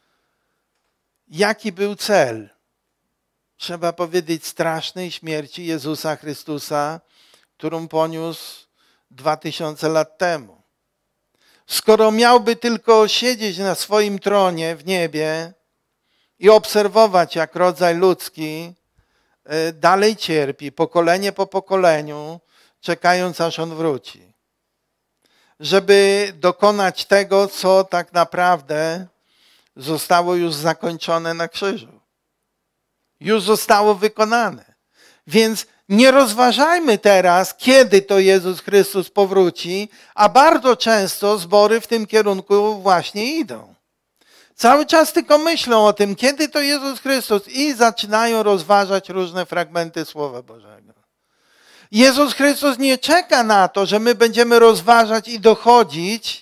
Jaki był cel? Trzeba powiedzieć, strasznej śmierci Jezusa Chrystusa, którą poniósł 2000 lat temu. Skoro miałby tylko siedzieć na swoim tronie w niebie i obserwować, jak rodzaj ludzki dalej cierpi, pokolenie po pokoleniu, czekając, aż On wróci. Żeby dokonać tego, co tak naprawdę zostało już zakończone na krzyżu. Już zostało wykonane. Więc nie rozważajmy teraz, kiedy to Jezus Chrystus powróci, a bardzo często zbory w tym kierunku właśnie idą. Cały czas tylko myślą o tym, kiedy to Jezus Chrystus i zaczynają rozważać różne fragmenty Słowa Bożego. Jezus Chrystus nie czeka na to, że my będziemy rozważać i dochodzić,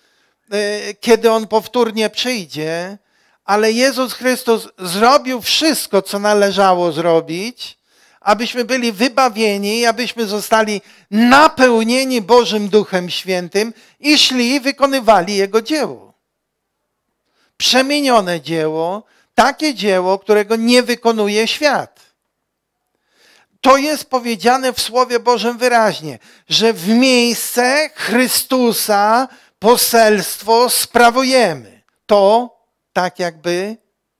kiedy On powtórnie przyjdzie, ale Jezus Chrystus zrobił wszystko, co należało zrobić, abyśmy byli wybawieni i abyśmy zostali napełnieni Bożym Duchem Świętym i szli i wykonywali Jego dzieło. Przemienione dzieło, takie dzieło, którego nie wykonuje świat. To jest powiedziane w Słowie Bożym wyraźnie, że w miejsce Chrystusa poselstwo sprawujemy. To tak jakby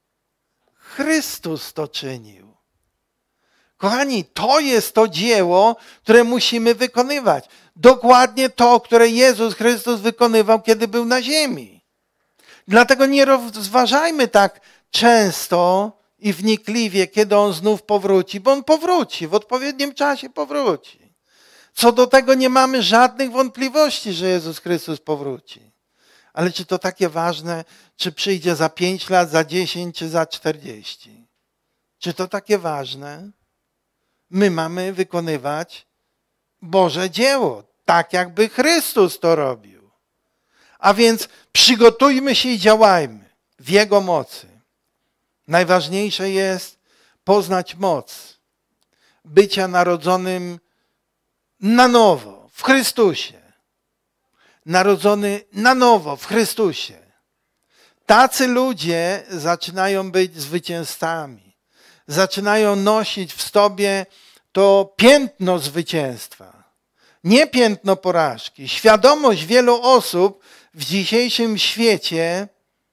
Chrystus to czynił. Kochani, to jest to dzieło, które musimy wykonywać. Dokładnie to, które Jezus Chrystus wykonywał, kiedy był na ziemi. Dlatego nie rozważajmy tak często i wnikliwie, kiedy On znów powróci, bo On powróci, w odpowiednim czasie powróci. Co do tego nie mamy żadnych wątpliwości, że Jezus Chrystus powróci. Ale czy to takie ważne, czy przyjdzie za 5 lat, za 10 czy za 40? Czy to takie ważne? My mamy wykonywać Boże dzieło, tak jakby Chrystus to robił. A więc przygotujmy się i działajmy w Jego mocy. Najważniejsze jest poznać moc bycia narodzonym na nowo w Chrystusie. Narodzony na nowo w Chrystusie. Tacy ludzie zaczynają być zwycięzcami. Zaczynają nosić w sobie to piętno zwycięstwa. Nie piętno porażki. Świadomość wielu osób w dzisiejszym świecie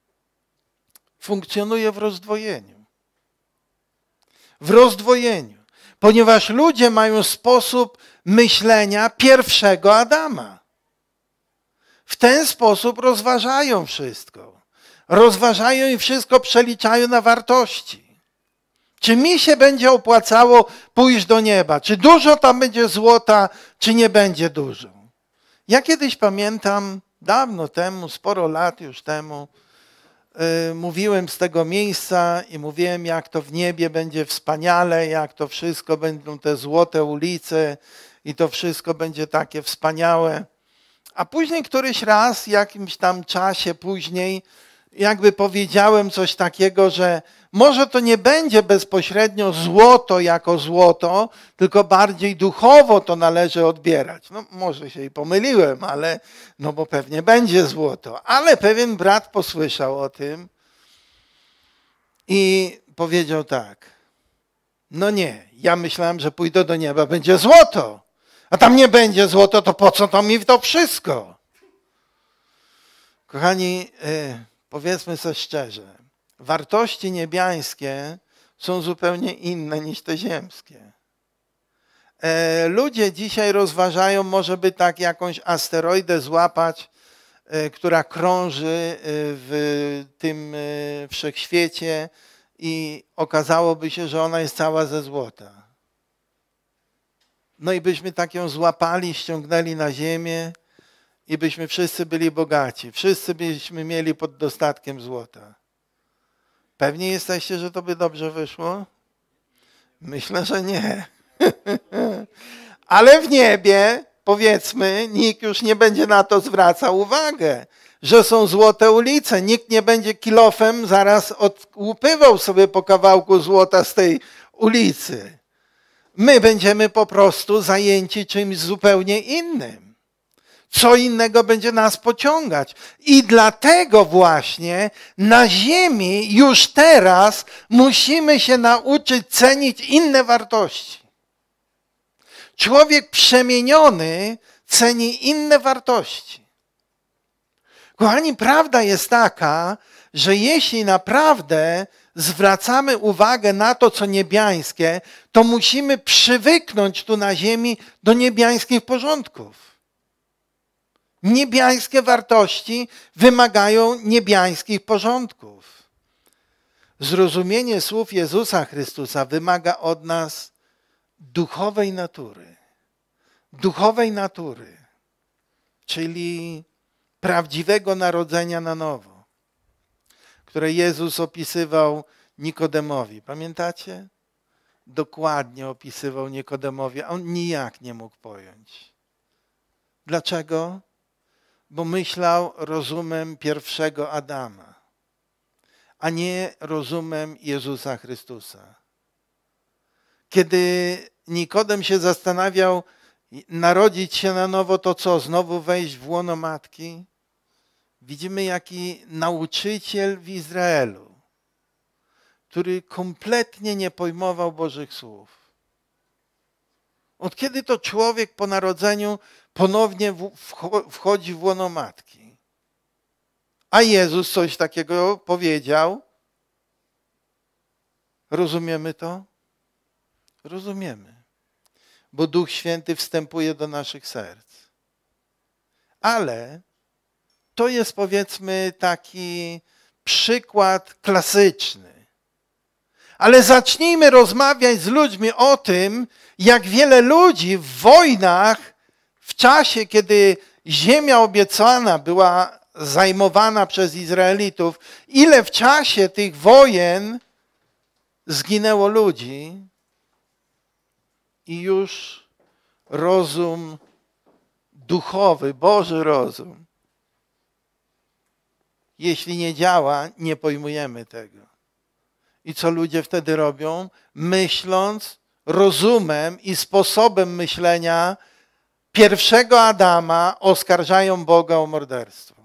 funkcjonuje w rozdwojeniu. W rozdwojeniu. Ponieważ ludzie mają sposób myślenia pierwszego Adama. W ten sposób rozważają wszystko. Rozważają i wszystko przeliczają na wartości. Czy mi się będzie opłacało pójść do nieba? Czy dużo tam będzie złota, czy nie będzie dużo? Ja kiedyś pamiętam, dawno temu, sporo lat już temu, mówiłem z tego miejsca i mówiłem, jak to w niebie będzie wspaniale, jak to wszystko będą te złote ulice i to wszystko będzie takie wspaniałe. A później któryś raz, w jakimś tam czasie później, jakby powiedziałem coś takiego, że może to nie będzie bezpośrednio złoto jako złoto, tylko bardziej duchowo to należy odbierać. No może się i pomyliłem, ale no bo pewnie będzie złoto. Ale pewien brat posłyszał o tym i powiedział tak, no nie, ja myślałem, że pójdę do nieba, będzie złoto, a tam nie będzie złoto, to po co to mi to wszystko? Kochani, powiedzmy sobie szczerze, wartości niebiańskie są zupełnie inne niż te ziemskie. Ludzie dzisiaj rozważają, może by tak jakąś asteroidę złapać, która krąży w tym wszechświecie i okazałoby się, że ona jest cała ze złota. No i byśmy tak ją złapali, ściągnęli na ziemię i byśmy wszyscy byli bogaci. Wszyscy byśmy mieli pod dostatkiem złota. Pewni jesteście, że to by dobrze wyszło? Myślę, że nie. Ale w niebie, powiedzmy, nikt już nie będzie na to zwracał uwagę, że są złote ulice. Nikt nie będzie kilofem zaraz odłupywał sobie po kawałku złota z tej ulicy. My będziemy po prostu zajęci czymś zupełnie innym. Co innego będzie nas pociągać. I dlatego właśnie na ziemi już teraz musimy się nauczyć cenić inne wartości. Człowiek przemieniony ceni inne wartości. Kochani, prawda jest taka, że jeśli naprawdę zwracamy uwagę na to, co niebiańskie, to musimy przywyknąć tu na ziemi do niebiańskich porządków. Niebiańskie wartości wymagają niebiańskich porządków. Zrozumienie słów Jezusa Chrystusa wymaga od nas duchowej natury. Duchowej natury, czyli prawdziwego narodzenia na nowo, które Jezus opisywał Nikodemowi. Pamiętacie? dokładnie opisywał Nikodemowi, a on nijak nie mógł pojąć. Dlaczego? Bo myślał rozumem pierwszego Adama, a nie rozumem Jezusa Chrystusa. Kiedy Nikodem się zastanawiał, narodzić się na nowo, to co, znowu wejść w łono matki? Widzimy, jaki nauczyciel w Izraelu, który kompletnie nie pojmował Bożych słów. Od kiedy to człowiek po narodzeniu ponownie wchodzi w łono matki? A Jezus coś takiego powiedział. Rozumiemy to? Rozumiemy. Bo Duch Święty wstępuje do naszych serc. Ale to jest, powiedzmy, taki przykład klasyczny. Ale zacznijmy rozmawiać z ludźmi o tym, jak wiele ludzi w wojnach, w czasie, kiedy ziemia obiecana była zajmowana przez Izraelitów, ile w czasie tych wojen zginęło ludzi i już rozum duchowy, Boży rozum, jeśli nie działa, nie pojmujemy tego. I co ludzie wtedy robią? Myśląc rozumem i sposobem myślenia pierwszego Adama, oskarżają Boga o morderstwo.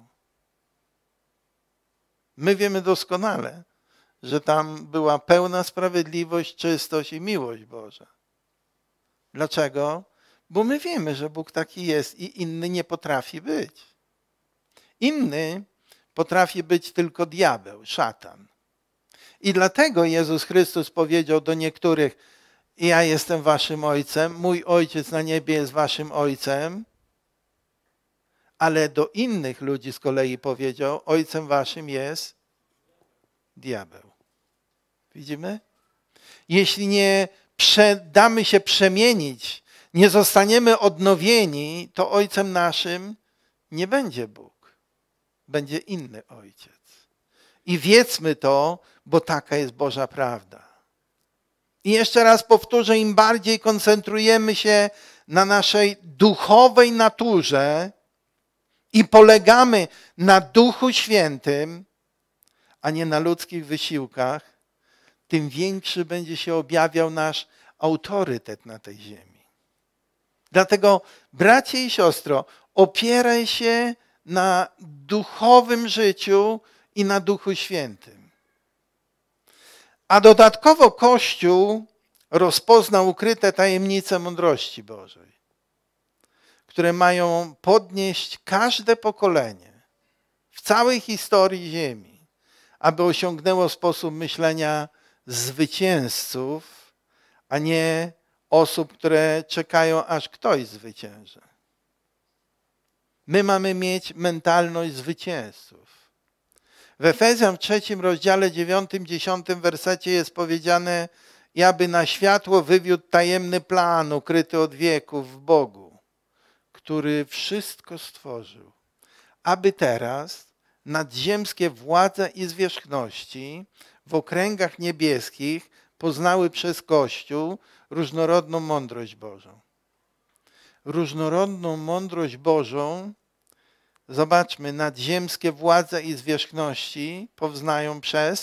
My wiemy doskonale, że tam była pełna sprawiedliwość, czystość i miłość Boża. Dlaczego? Bo my wiemy, że Bóg taki jest i inny nie potrafi być. Inny potrafi być tylko diabeł, szatan. I dlatego Jezus Chrystus powiedział do niektórych: ja jestem waszym ojcem, mój ojciec na niebie jest waszym ojcem, ale do innych ludzi z kolei powiedział: ojcem waszym jest diabeł. Widzimy? Jeśli nie damy się przemienić, nie zostaniemy odnowieni, to ojcem naszym nie będzie Bóg. Będzie inny ojciec. I wiedzmy to, bo taka jest Boża prawda. I jeszcze raz powtórzę, im bardziej koncentrujemy się na naszej duchowej naturze i polegamy na Duchu Świętym, a nie na ludzkich wysiłkach, tym większy będzie się objawiał nasz autorytet na tej ziemi. Dlatego, bracie i siostro, opieraj się na duchowym życiu i na Duchu Świętym. A dodatkowo Kościół rozpoznał ukryte tajemnice mądrości Bożej, które mają podnieść każde pokolenie w całej historii ziemi, aby osiągnęło sposób myślenia zwycięzców, a nie osób, które czekają, aż ktoś zwycięży. My mamy mieć mentalność zwycięzców. W Efezjan w 3 rozdziale 9-10 wersecie jest powiedziane: i aby na światło wywiódł tajemny plan ukryty od wieków w Bogu, który wszystko stworzył, aby teraz nadziemskie władze i zwierzchności w okręgach niebieskich poznały przez Kościół różnorodną mądrość Bożą. Różnorodną mądrość Bożą, zobaczmy, nadziemskie władze i zwierzchności poznają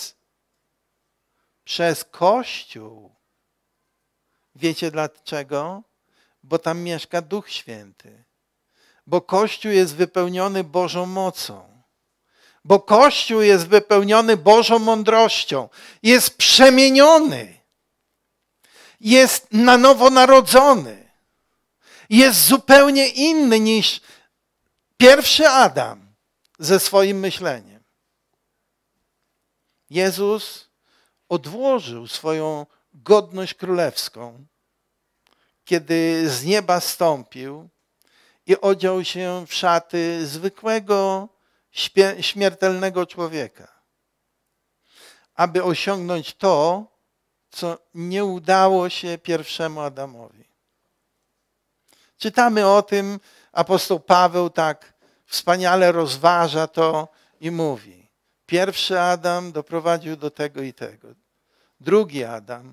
przez Kościół. Wiecie dlaczego? Bo tam mieszka Duch Święty. Bo Kościół jest wypełniony Bożą mocą. Bo Kościół jest wypełniony Bożą mądrością. Jest przemieniony. Jest na nowo narodzony. Jest zupełnie inny niż pierwszy Adam ze swoim myśleniem. Jezus odłożył swoją godność królewską, kiedy z nieba zstąpił i odział się w szaty zwykłego, śmiertelnego człowieka, aby osiągnąć to, co nie udało się pierwszemu Adamowi. Czytamy o tym, apostoł Paweł tak wspaniale rozważa to i mówi: pierwszy Adam doprowadził do tego i tego. Drugi Adam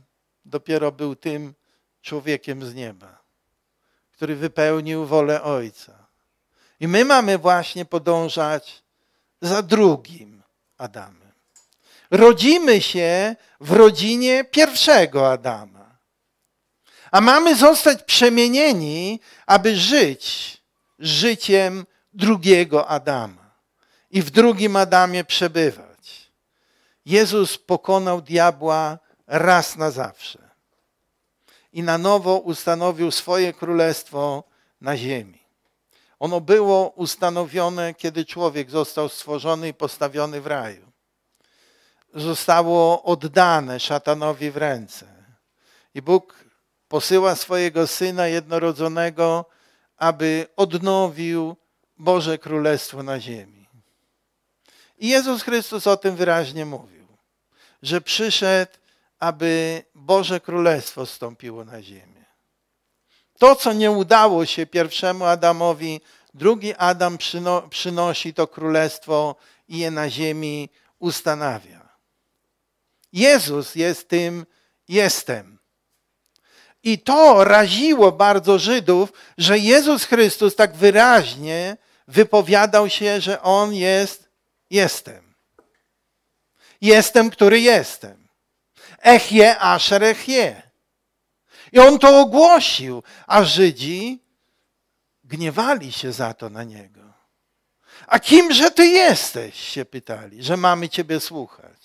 dopiero był tym człowiekiem z nieba, który wypełnił wolę Ojca. I my mamy właśnie podążać za drugim Adamem. Rodzimy się w rodzinie pierwszego Adama, a mamy zostać przemienieni, aby żyć życiem drugiego Adama i w drugim Adamie przebywać. Jezus pokonał diabła raz na zawsze i na nowo ustanowił swoje królestwo na ziemi. Ono było ustanowione, kiedy człowiek został stworzony i postawiony w raju. Zostało oddane szatanowi w ręce. I Bóg posyła swojego Syna jednorodzonego, aby odnowił Boże Królestwo na ziemi. I Jezus Chrystus o tym wyraźnie mówił, że przyszedł, aby Boże Królestwo zstąpiło na ziemię. To, co nie udało się pierwszemu Adamowi, drugi Adam przynosi to królestwo i je na ziemi ustanawia. Jezus jest tym jestem. I to raziło bardzo Żydów, że Jezus Chrystus tak wyraźnie wypowiadał się, że On jest jestem. Jestem, który jestem. Echje, asher echje. I On to ogłosił, a Żydzi gniewali się za to na Niego. A kimże Ty jesteś, się pytali, że mamy Ciebie słuchać.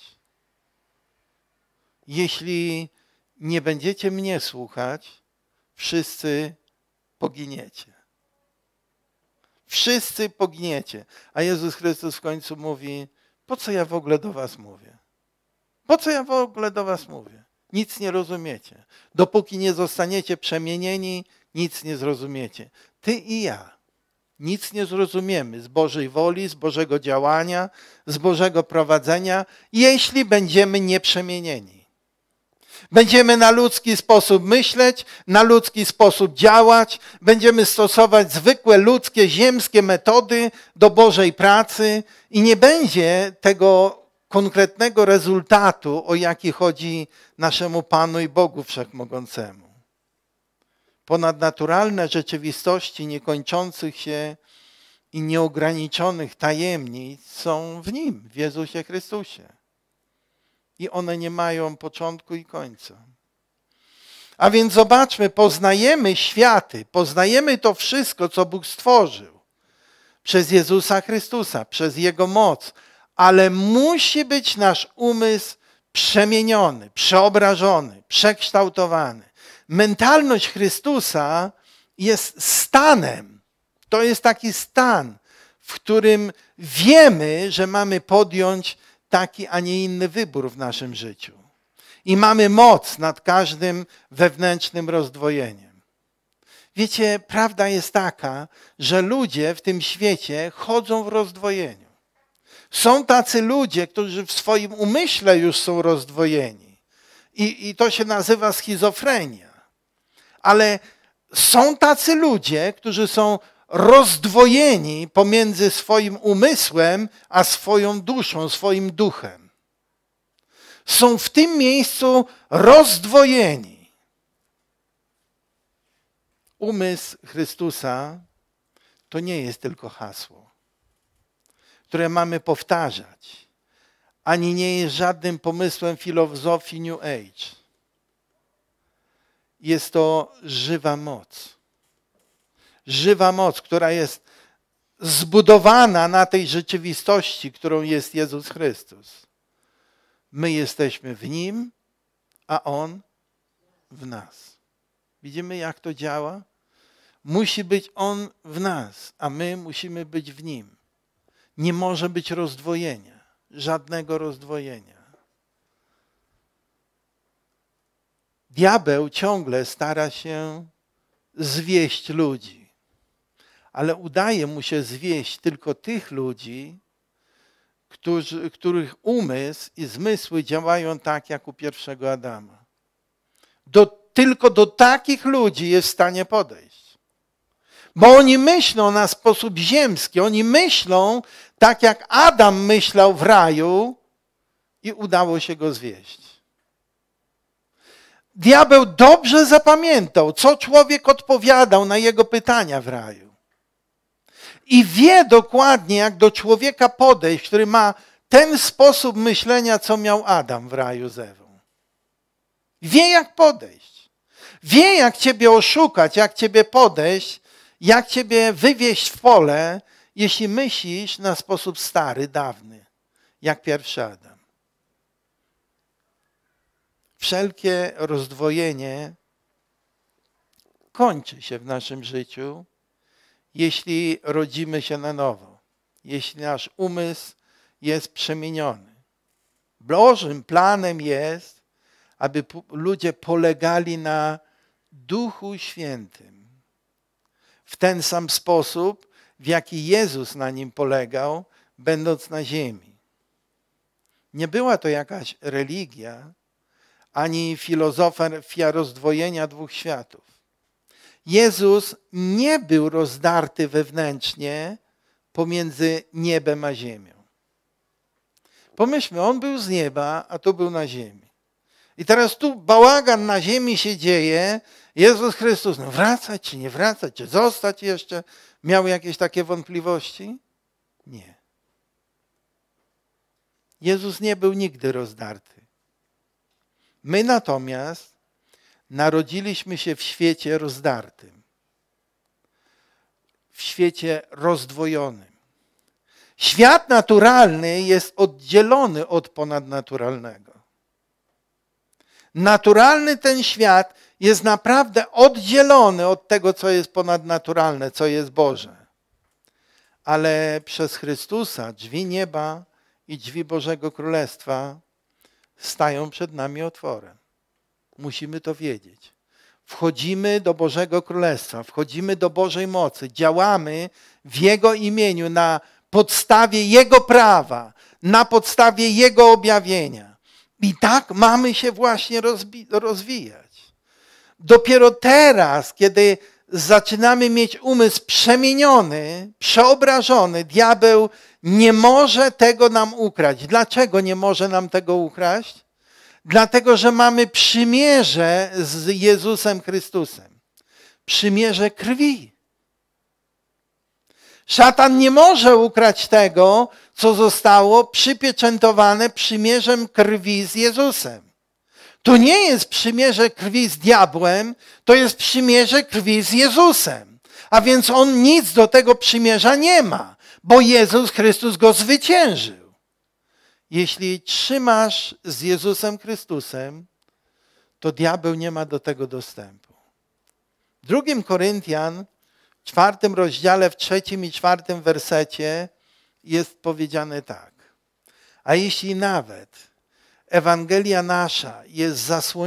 Jeśli nie będziecie mnie słuchać, wszyscy poginiecie. Wszyscy poginiecie. A Jezus Chrystus w końcu mówi, po co ja w ogóle do was mówię? Po co ja w ogóle do was mówię? Nic nie rozumiecie. Dopóki nie zostaniecie przemienieni, nic nie zrozumiecie. Ty i ja nic nie zrozumiemy z Bożej woli, z Bożego działania, z Bożego prowadzenia, jeśli będziemy nieprzemienieni. Będziemy na ludzki sposób myśleć, na ludzki sposób działać, będziemy stosować zwykłe ludzkie, ziemskie metody do Bożej pracy i nie będzie tego konkretnego rezultatu, o jaki chodzi naszemu Panu i Bogu Wszechmogącemu. Ponadnaturalne rzeczywistości niekończących się i nieograniczonych tajemnic są w Nim, w Jezusie Chrystusie. I one nie mają początku i końca. A więc zobaczmy, poznajemy światy, poznajemy to wszystko, co Bóg stworzył przez Jezusa Chrystusa, przez Jego moc, ale musi być nasz umysł przemieniony, przeobrażony, przekształtowany. Mentalność Chrystusa jest stanem. To jest taki stan, w którym wiemy, że mamy podjąć taki, a nie inny wybór w naszym życiu. I mamy moc nad każdym wewnętrznym rozdwojeniem. Wiecie, prawda jest taka, że ludzie w tym świecie chodzą w rozdwojeniu. Są tacy ludzie, którzy w swoim umyśle już są rozdwojeni. I to się nazywa schizofrenia. Ale są tacy ludzie, którzy są rozdwojeni pomiędzy swoim umysłem a swoją duszą, swoim duchem. Są w tym miejscu rozdwojeni. Umysł Chrystusa to nie jest tylko hasło, które mamy powtarzać, ani nie jest żadnym pomysłem filozofii New Age. Jest to żywa moc. Żywa moc, która jest zbudowana na tej rzeczywistości, którą jest Jezus Chrystus. My jesteśmy w Nim, a On w nas. Widzimy, jak to działa? Musi być On w nas, a my musimy być w Nim. Nie może być rozdwojenia, żadnego rozdwojenia. Diabeł ciągle stara się zwieść ludzi, ale udaje mu się zwieść tylko tych ludzi, których umysł i zmysły działają tak, jak u pierwszego Adama. Tylko do takich ludzi jest w stanie podejść. Bo oni myślą na sposób ziemski, oni myślą tak, jak Adam myślał w raju i udało się go zwieść. Diabeł dobrze zapamiętał, co człowiek odpowiadał na jego pytania w raju. I wie dokładnie, jak do człowieka podejść, który ma ten sposób myślenia, co miał Adam w raju z Ewą. Wie, jak podejść. Wie, jak ciebie oszukać, jak ciebie podejść, jak ciebie wywieźć w pole, jeśli myślisz na sposób stary, dawny, jak pierwszy Adam. Wszelkie rozdwojenie kończy się w naszym życiu, jeśli rodzimy się na nowo, jeśli nasz umysł jest przemieniony. Bożym planem jest, aby ludzie polegali na Duchu Świętym w ten sam sposób, w jaki Jezus na nim polegał, będąc na ziemi. Nie była to jakaś religia, ani filozofia rozdwojenia dwóch światów. Jezus nie był rozdarty wewnętrznie pomiędzy niebem a ziemią. Pomyślmy, on był z nieba, a tu był na ziemi. I teraz tu bałagan na ziemi się dzieje. Jezus Chrystus, no wracać czy nie wracać, czy zostać jeszcze? Miał jakieś takie wątpliwości? Nie. Jezus nie był nigdy rozdarty. My natomiast narodziliśmy się w świecie rozdartym, w świecie rozdwojonym. Świat naturalny jest oddzielony od ponadnaturalnego. Naturalny ten świat jest naprawdę oddzielony od tego, co jest ponadnaturalne, co jest Boże. Ale przez Chrystusa drzwi nieba i drzwi Bożego Królestwa stają przed nami otworem. Musimy to wiedzieć. Wchodzimy do Bożego Królestwa, wchodzimy do Bożej mocy, działamy w Jego imieniu na podstawie Jego prawa, na podstawie Jego objawienia. I tak mamy się właśnie rozwijać. Dopiero teraz, kiedy zaczynamy mieć umysł przemieniony, przeobrażony, diabeł nie może tego nam ukraść. Dlaczego nie może nam tego ukraść? Dlatego, że mamy przymierze z Jezusem Chrystusem. Przymierze krwi. Szatan nie może ukraść tego, co zostało przypieczętowane przymierzem krwi z Jezusem. To nie jest przymierze krwi z diabłem, to jest przymierze krwi z Jezusem. A więc on nic do tego przymierza nie ma, bo Jezus Chrystus go zwyciężył. Jeśli trzymasz z Jezusem Chrystusem, to diabeł nie ma do tego dostępu. W 2 Koryntian, w 4 rozdziale, w 3 i 4 wersecie jest powiedziane tak. A jeśli nawet Ewangelia nasza jest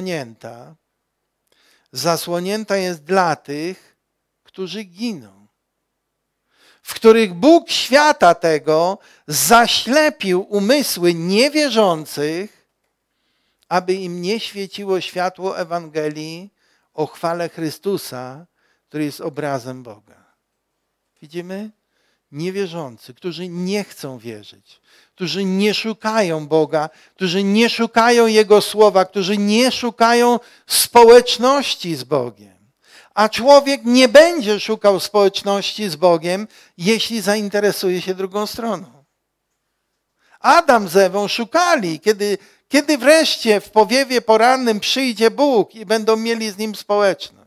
zasłonięta jest dla tych, którzy giną, w których Bóg świata tego zaślepił umysły niewierzących, aby im nie świeciło światło Ewangelii o chwale Chrystusa, który jest obrazem Boga. Widzimy? Niewierzący, którzy nie chcą wierzyć, którzy nie szukają Boga, którzy nie szukają Jego słowa, którzy nie szukają społeczności z Bogiem. A człowiek nie będzie szukał społeczności z Bogiem, jeśli zainteresuje się drugą stroną. Adam z Ewą szukali, kiedy wreszcie w powiewie porannym przyjdzie Bóg i będą mieli z Nim społeczność.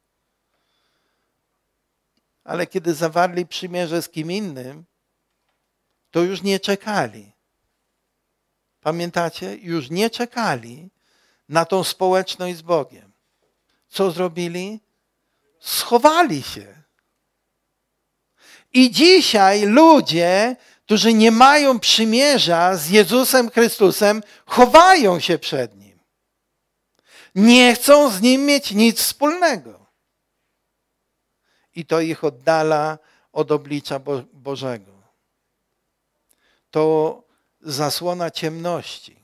Ale kiedy zawarli przymierze z kim innym, to już nie czekali. Pamiętacie? Już nie czekali na tą społeczność z Bogiem. Co zrobili? Schowali się. I dzisiaj ludzie, którzy nie mają przymierza z Jezusem Chrystusem, chowają się przed Nim. Nie chcą z Nim mieć nic wspólnego. I to ich oddala od oblicza Bożego. To zasłona ciemności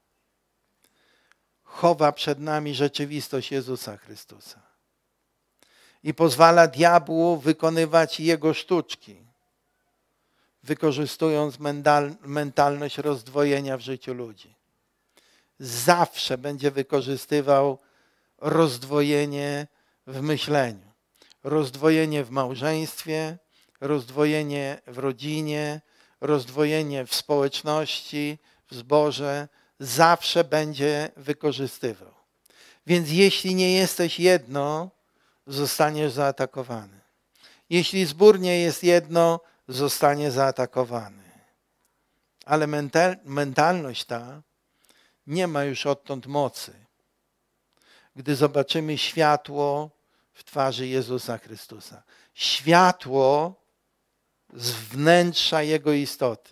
chowa przed nami rzeczywistość Jezusa Chrystusa. I pozwala diabłu wykonywać jego sztuczki, wykorzystując mentalność rozdwojenia w życiu ludzi. Zawsze będzie wykorzystywał rozdwojenie w myśleniu. Rozdwojenie w małżeństwie, rozdwojenie w rodzinie, rozdwojenie w społeczności, w zborze. Zawsze będzie wykorzystywał. Więc jeśli nie jesteś jedno, zostaniesz zaatakowany. Jeśli zbór nie jest jedno, zostanie zaatakowany. Ale mentalność ta nie ma już odtąd mocy. Gdy zobaczymy światło w twarzy Jezusa Chrystusa. Światło z wnętrza Jego istoty.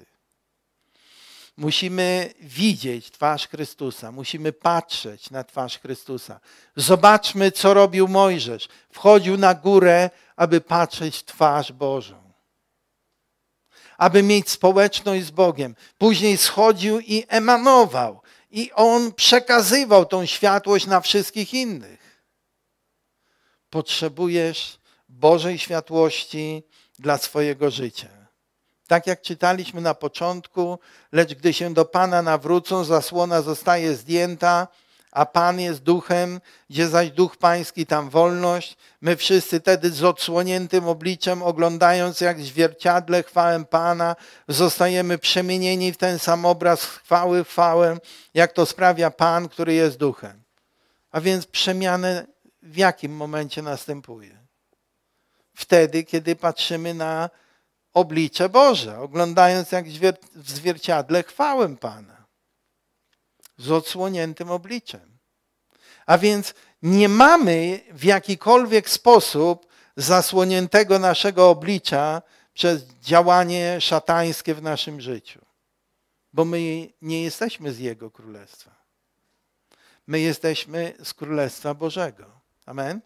Musimy widzieć twarz Chrystusa. Musimy patrzeć na twarz Chrystusa. Zobaczmy, co robił Mojżesz. Wchodził na górę, aby patrzeć w twarz Bożą. Aby mieć społeczność z Bogiem. Później schodził i emanował. I on przekazywał tą światłość na wszystkich innych. Potrzebujesz Bożej światłości dla swojego życia. Tak jak czytaliśmy na początku, lecz gdy się do Pana nawrócą, zasłona zostaje zdjęta, a Pan jest duchem, gdzie zaś duch pański, tam wolność. My wszyscy wtedy z odsłoniętym obliczem, oglądając jak w zwierciadle chwałę Pana, zostajemy przemienieni w ten sam obraz chwały w chwałę, jak to sprawia Pan, który jest duchem. A więc przemianę w jakim momencie następuje? Wtedy, kiedy patrzymy na oblicze Boże, oglądając jak w zwierciadle chwałę Pana. Z odsłoniętym obliczem. A więc nie mamy w jakikolwiek sposób zasłoniętego naszego oblicza przez działanie szatańskie w naszym życiu. Bo my nie jesteśmy z Jego Królestwa. My jesteśmy z Królestwa Bożego. Amen?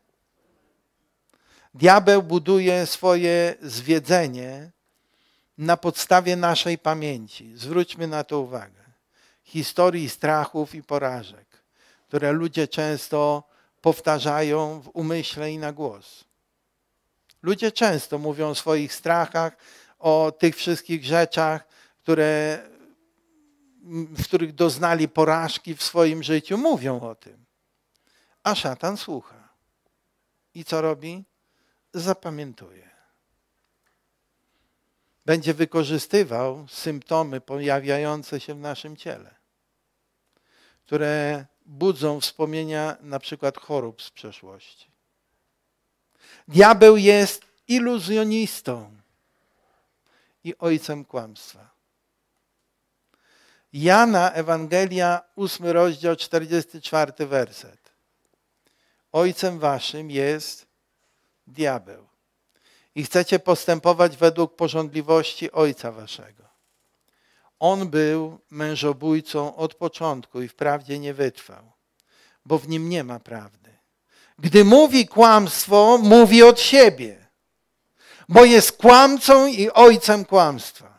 Diabeł buduje swoje zwiedzenie na podstawie naszej pamięci. Zwróćmy na to uwagę. Historii strachów i porażek, które ludzie często powtarzają w umyśle i na głos. Ludzie często mówią o swoich strachach, o tych wszystkich rzeczach, w których doznali porażki w swoim życiu. Mówią o tym. A szatan słucha. I co robi? Zapamiętuje. Będzie wykorzystywał symptomy pojawiające się w naszym ciele, które budzą wspomnienia na przykład chorób z przeszłości. Diabeł jest iluzjonistą i ojcem kłamstwa. Jana, Ewangelia, 8 rozdział, 44 werset. Ojcem waszym jest diabeł i chcecie postępować według pożądliwości ojca waszego. On był mężobójcą od początku i wprawdzie nie wytrwał, bo w nim nie ma prawdy. Gdy mówi kłamstwo, mówi od siebie, bo jest kłamcą i ojcem kłamstwa.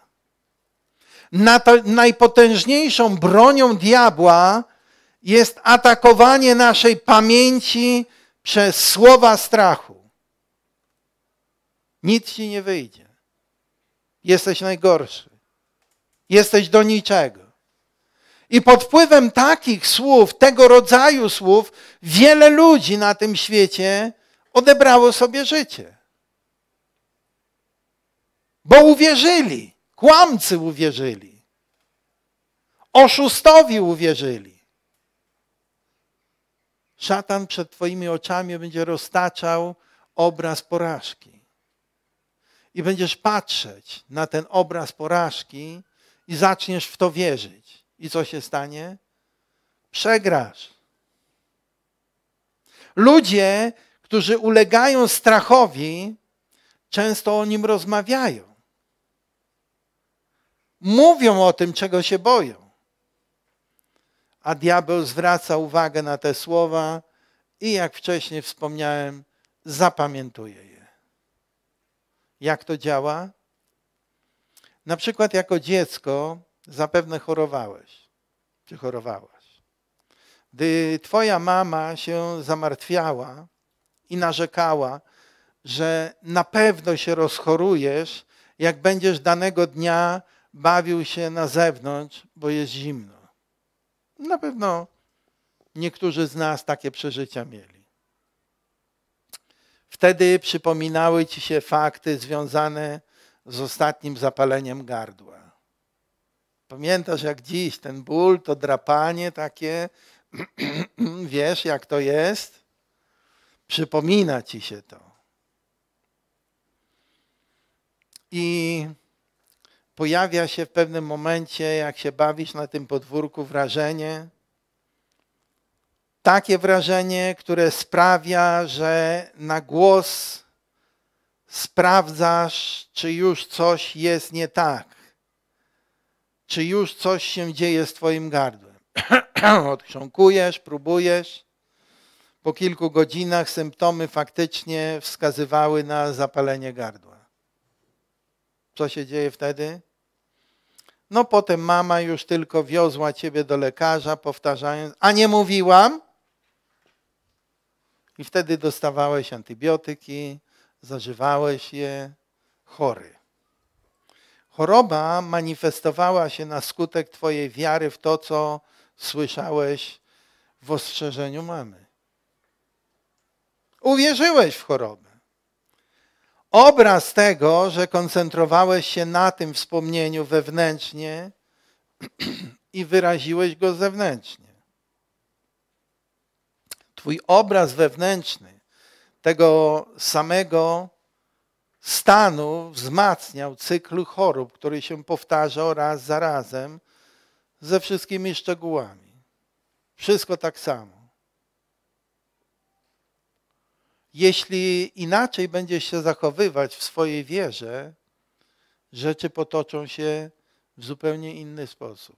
Najpotężniejszą bronią diabła jest atakowanie naszej pamięci przez słowa strachu. Nic ci nie wyjdzie. Jesteś najgorszy. Jesteś do niczego. I pod wpływem takich słów, tego rodzaju słów, wiele ludzi na tym świecie odebrało sobie życie. Bo uwierzyli. Kłamcy uwierzyli. Oszustowi uwierzyli. Szatan przed twoimi oczami będzie roztaczał obraz porażki. I będziesz patrzeć na ten obraz porażki i zaczniesz w to wierzyć. I co się stanie? Przegrasz. Ludzie, którzy ulegają strachowi, często o nim rozmawiają. Mówią o tym, czego się boją. A diabeł zwraca uwagę na te słowa i jak wcześniej wspomniałem, zapamiętuje je. Jak to działa? Na przykład jako dziecko zapewne chorowałeś, czy chorowałaś. Gdy twoja mama się zamartwiała i narzekała, że na pewno się rozchorujesz, jak będziesz danego dnia bawił się na zewnątrz, bo jest zimno. Na pewno Niektórzy z nas takie przeżycia mieli. Wtedy przypominały ci się fakty związane z ostatnim zapaleniem gardła. Pamiętasz jak dziś ten ból, to drapanie takie, wiesz jak to jest? Przypomina ci się to. I pojawia się w pewnym momencie, jak się bawisz na tym podwórku, wrażenie, takie wrażenie, które sprawia, że na głos sprawdzasz, czy już coś jest nie tak, czy już coś się dzieje z twoim gardłem. Odchrząkujesz, próbujesz. Po kilku godzinach symptomy faktycznie wskazywały na zapalenie gardła. Co się dzieje wtedy? No potem mama już tylko wiozła ciebie do lekarza, powtarzając, a nie mówiłam? I wtedy dostawałeś antybiotyki, zażywałeś je, chory. Choroba manifestowała się na skutek twojej wiary w to, co słyszałeś w ostrzeżeniu mamy. Uwierzyłeś w chorobę. Obraz tego, że koncentrowałeś się na tym wspomnieniu wewnętrznie i wyraziłeś go zewnętrznie. Twój obraz wewnętrzny tego samego stanu wzmacniał cykl chorób, który się powtarzał raz za razem ze wszystkimi szczegółami. Wszystko tak samo. Jeśli inaczej będziesz się zachowywać w swojej wierze, rzeczy potoczą się w zupełnie inny sposób.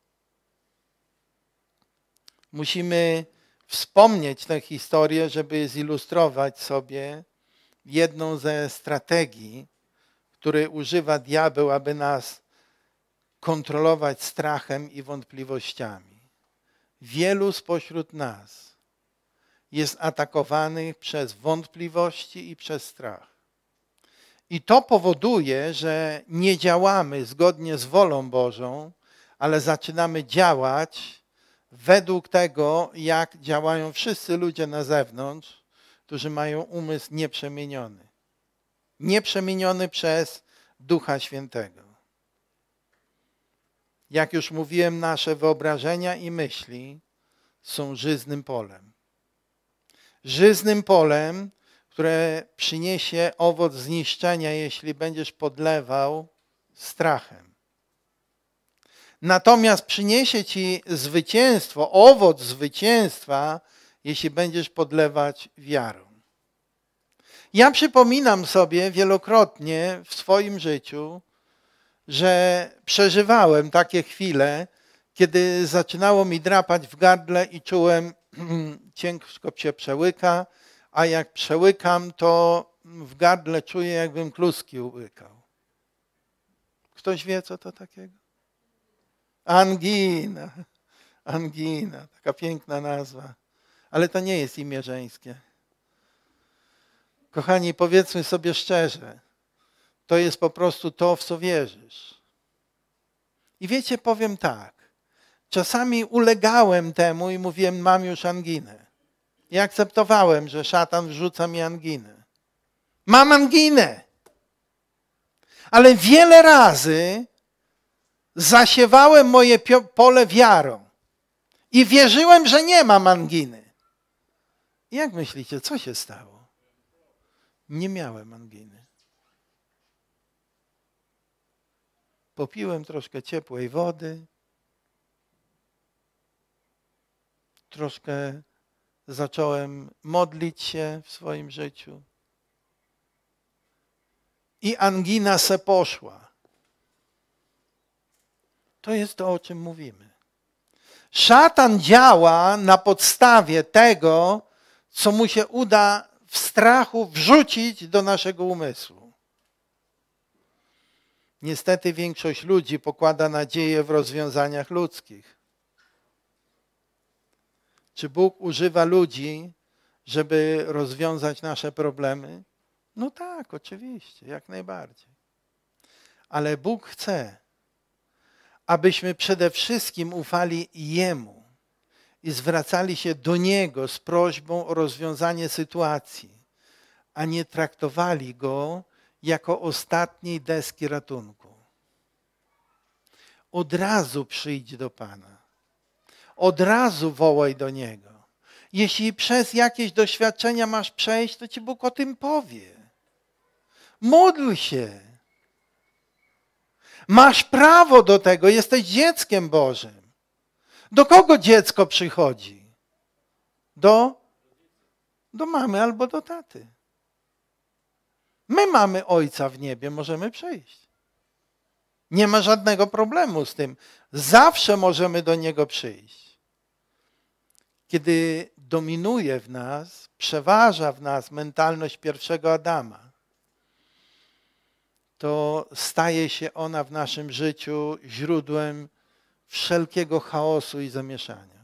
Musimy wspomnieć tę historię, żeby zilustrować sobie jedną ze strategii, której używa diabeł, aby nas kontrolować strachem i wątpliwościami. Wielu spośród nas jest atakowanych przez wątpliwości i przez strach. I to powoduje, że nie działamy zgodnie z wolą Bożą, ale zaczynamy działać według tego, jak działają wszyscy ludzie na zewnątrz, którzy mają umysł nieprzemieniony. Nieprzemieniony przez Ducha Świętego. Jak już mówiłem, nasze wyobrażenia i myśli są żyznym polem. Żyznym polem, które przyniesie owoc zniszczenia, jeśli będziesz podlewał strachem. Natomiast przyniesie ci zwycięstwo, owoc zwycięstwa, jeśli będziesz podlewać wiarą. Ja przypominam sobie wielokrotnie w swoim życiu, że przeżywałem takie chwile, kiedy zaczynało mi drapać w gardle i czułem, ciężko się przełyka, a jak przełykam, to w gardle czuję, jakbym kluski łykał. Ktoś wie, co to takiego? Angina. Angina, taka piękna nazwa. Ale to nie jest imię żeńskie. Kochani, powiedzmy sobie szczerze, to jest po prostu to, w co wierzysz. I wiecie, powiem tak, czasami ulegałem temu i mówiłem, mam już anginę. I akceptowałem, że szatan wrzuca mi anginę. Mam anginę! Ale wiele razy zasiewałem moje pole wiarą i wierzyłem, że nie mam anginy. I jak myślicie, co się stało? Nie miałem anginy. Popiłem troszkę ciepłej wody, troszkę zacząłem modlić się w swoim życiu i angina se poszła. To jest to, o czym mówimy. Szatan działa na podstawie tego, co mu się uda w strachu wrzucić do naszego umysłu. Niestety większość ludzi pokłada nadzieję w rozwiązaniach ludzkich. Czy Bóg używa ludzi, żeby rozwiązać nasze problemy? No tak, oczywiście, jak najbardziej. Ale Bóg chce, abyśmy przede wszystkim ufali Jemu i zwracali się do Niego z prośbą o rozwiązanie sytuacji, a nie traktowali Go jako ostatniej deski ratunku. Od razu przyjdź do Pana. Od razu wołaj do Niego. Jeśli przez jakieś doświadczenia masz przejść, to Ci Bóg o tym powie. Módl się. Masz prawo do tego, jesteś dzieckiem Bożym. Do kogo dziecko przychodzi? Do mamy albo do taty. My mamy Ojca w niebie, możemy przyjść. Nie ma żadnego problemu z tym. Zawsze możemy do Niego przyjść. Kiedy dominuje w nas, przeważa w nas mentalność pierwszego Adama, to staje się ona w naszym życiu źródłem wszelkiego chaosu i zamieszania.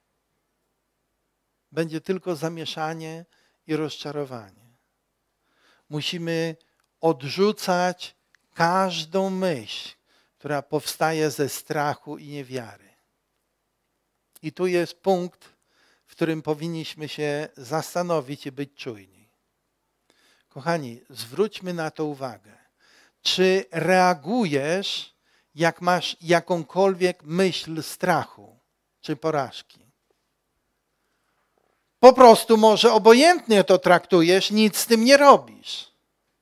Będzie tylko zamieszanie i rozczarowanie. Musimy odrzucać każdą myśl, która powstaje ze strachu i niewiary. I tu jest punkt, w którym powinniśmy się zastanowić i być czujni. Kochani, zwróćmy na to uwagę. Czy reagujesz, jak masz jakąkolwiek myśl strachu czy porażki? Po prostu może obojętnie to traktujesz, nic z tym nie robisz.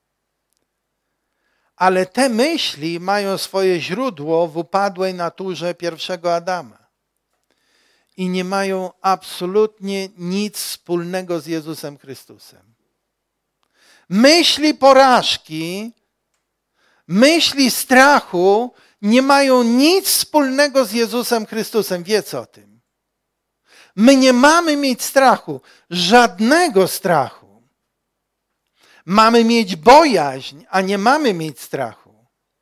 Ale te myśli mają swoje źródło w upadłej naturze pierwszego Adama. I nie mają absolutnie nic wspólnego z Jezusem Chrystusem. Myśli porażki, myśli strachu nie mają nic wspólnego z Jezusem Chrystusem. Wiecie o tym. My nie mamy mieć strachu, żadnego strachu. Mamy mieć bojaźń, a nie mamy mieć strachu.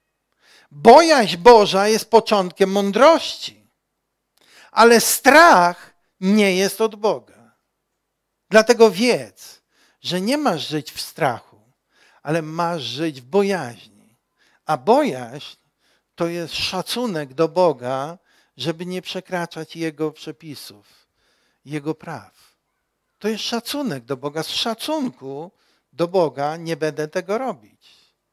Bojaźń Boża jest początkiem mądrości, ale strach nie jest od Boga. Dlatego wiedz, że nie masz żyć w strachu, ale masz żyć w bojaźni. A bojaźń to jest szacunek do Boga, żeby nie przekraczać Jego przepisów, Jego praw. To jest szacunek do Boga. Z szacunku do Boga nie będę tego robić.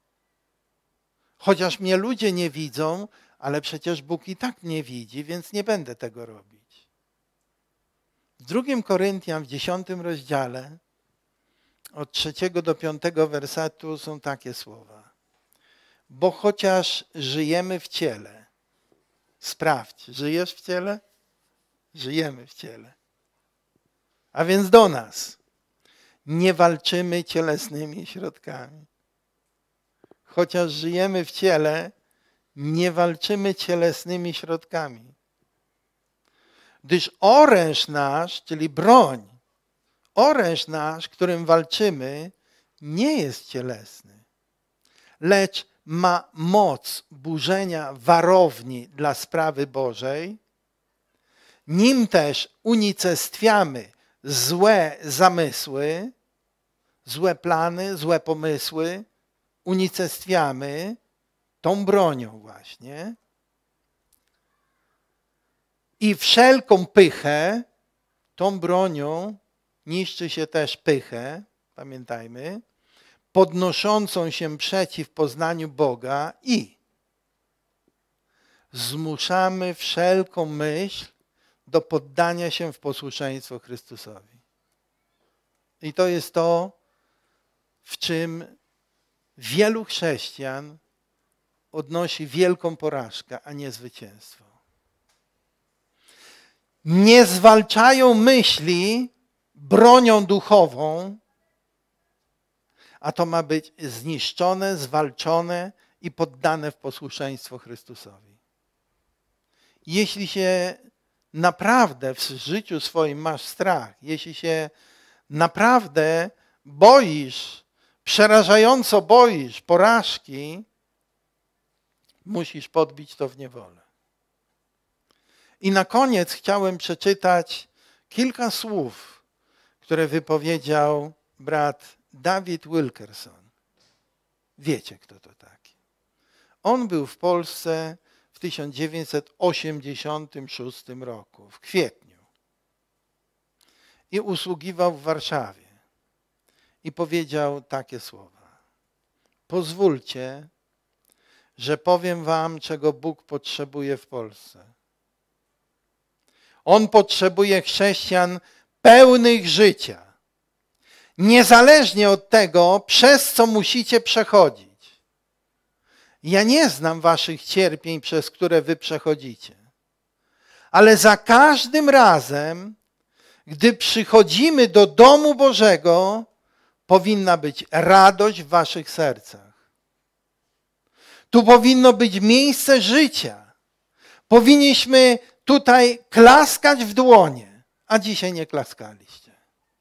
Chociaż mnie ludzie nie widzą, ale przecież Bóg i tak mnie widzi, więc nie będę tego robić. W 2 Koryntian w 10 rozdziale od 3 do 5 wersetu są takie słowa. Bo chociaż żyjemy w ciele, sprawdź, żyjesz w ciele? Żyjemy w ciele. A więc do nas. Nie walczymy cielesnymi środkami. Chociaż żyjemy w ciele, nie walczymy cielesnymi środkami. Gdyż oręż nasz, czyli broń, oręż nasz, którym walczymy, nie jest cielesny, lecz ma moc burzenia warowni dla sprawy Bożej. Nim też unicestwiamy złe zamysły, złe plany, złe pomysły, unicestwiamy tą bronią właśnie. I wszelką pychę, tą bronią niszczy się też pychę, pamiętajmy, podnoszącą się przeciw poznaniu Boga i zmuszamy wszelką myśl do poddania się w posłuszeństwo Chrystusowi. I to jest to, w czym wielu chrześcijan odnosi wielką porażkę, a nie zwycięstwo. Nie zwalczają myśli bronią duchową, a to ma być zniszczone, zwalczone i poddane w posłuszeństwo Chrystusowi. Jeśli się naprawdę w życiu swoim masz strach, jeśli się naprawdę boisz, przerażająco boisz porażki, musisz podbić to w niewolę. I na koniec chciałem przeczytać kilka słów, które wypowiedział brat David Wilkerson. Wiecie, kto to taki. On był w Polsce w 1986 roku, w kwietniu. i usługiwał w Warszawie. I powiedział takie słowa. Pozwólcie, że powiem wam, czego Bóg potrzebuje w Polsce. On potrzebuje chrześcijan pełnych życia. Niezależnie od tego, przez co musicie przechodzić. Ja nie znam waszych cierpień, przez które wy przechodzicie. Ale za każdym razem, gdy przychodzimy do domu Bożego, powinna być radość w waszych sercach. Tu powinno być miejsce życia. Powinniśmy tutaj klaskać w dłonie, a dzisiaj nie klaskaliście.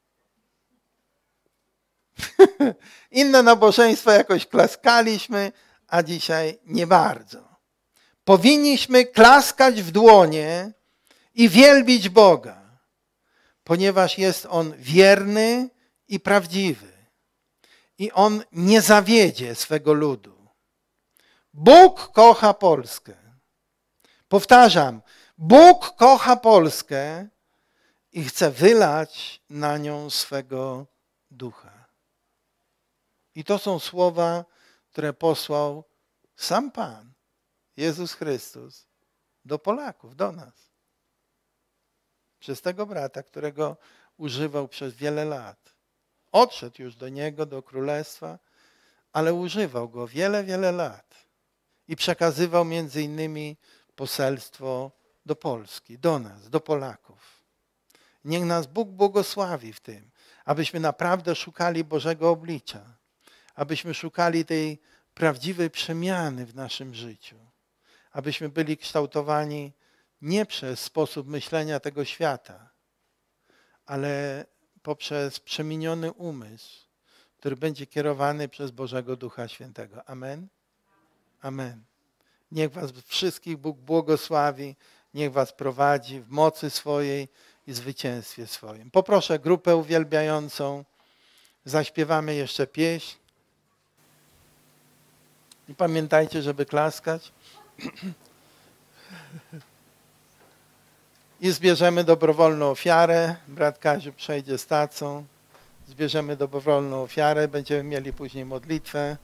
Inne nabożeństwa jakoś klaskaliśmy, a dzisiaj nie bardzo. Powinniśmy klaskać w dłonie i wielbić Boga, ponieważ jest On wierny i prawdziwy. I On nie zawiedzie swego ludu. Bóg kocha Polskę. Powtarzam, Bóg kocha Polskę i chce wylać na nią swego ducha. I to są słowa, które posłał sam Pan, Jezus Chrystus, do Polaków, do nas. Przez tego brata, którego używał przez wiele lat. Odszedł już do Niego, do Królestwa, ale używał Go wiele, wiele lat. I przekazywał między innymi poselstwo do Polski, do nas, do Polaków. Niech nas Bóg błogosławi w tym, abyśmy naprawdę szukali Bożego oblicza, abyśmy szukali tej prawdziwej przemiany w naszym życiu, abyśmy byli kształtowani nie przez sposób myślenia tego świata, ale poprzez przemieniony umysł, który będzie kierowany przez Bożego Ducha Świętego. Amen? Amen. Niech was wszystkich Bóg błogosławi, niech was prowadzi w mocy swojej i zwycięstwie swoim. Poproszę grupę uwielbiającą, zaśpiewamy jeszcze pieśń. I pamiętajcie, żeby klaskać. I zbierzemy dobrowolną ofiarę. Brat Kaziu przejdzie z tacą. Zbierzemy dobrowolną ofiarę. Będziemy mieli później modlitwę.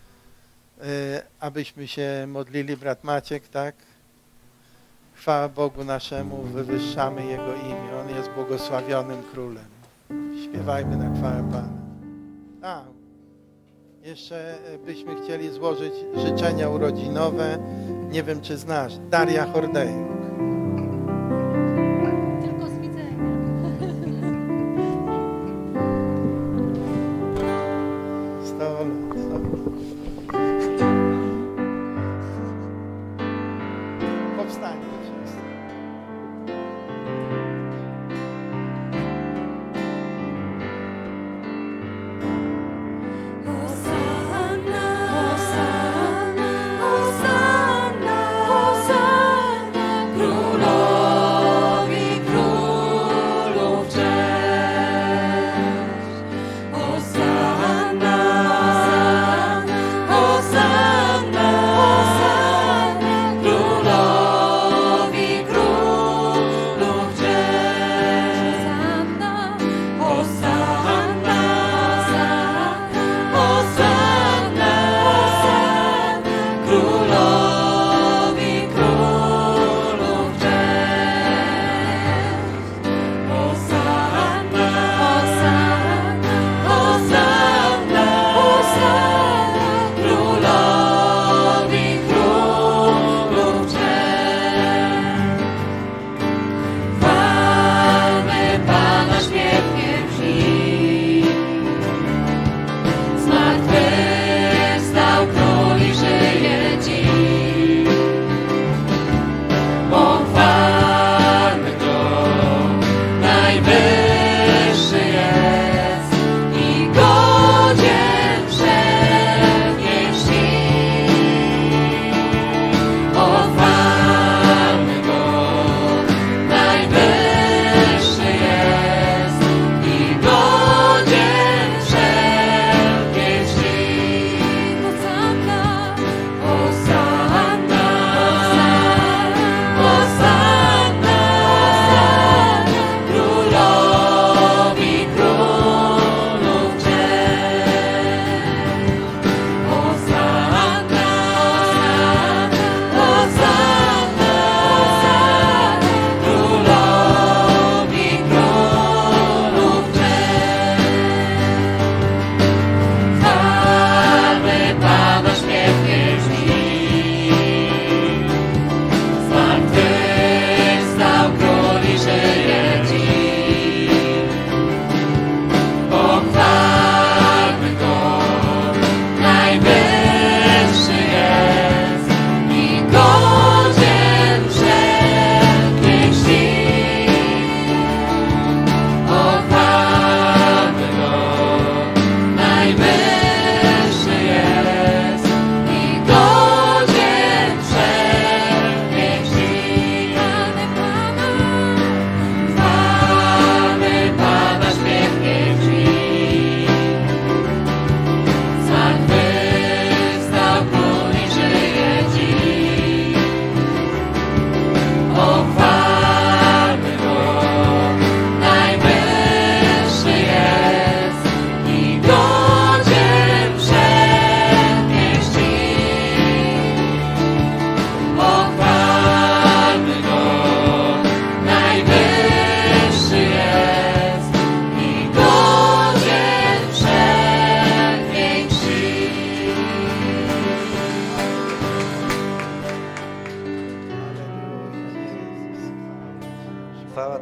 Abyśmy się modlili, brat Maciek, tak? Chwała Bogu naszemu, wywyższamy Jego imię. On jest błogosławionym Królem. Śpiewajmy na chwałę Pana. Jeszcze byśmy chcieli złożyć życzenia urodzinowe. Nie wiem, czy znasz. Daria Hordejuk. Tylko z widzenia. 100 lat. Powstańmy wszyscy. Królowi królów cześć. Hosanna, Hosanna.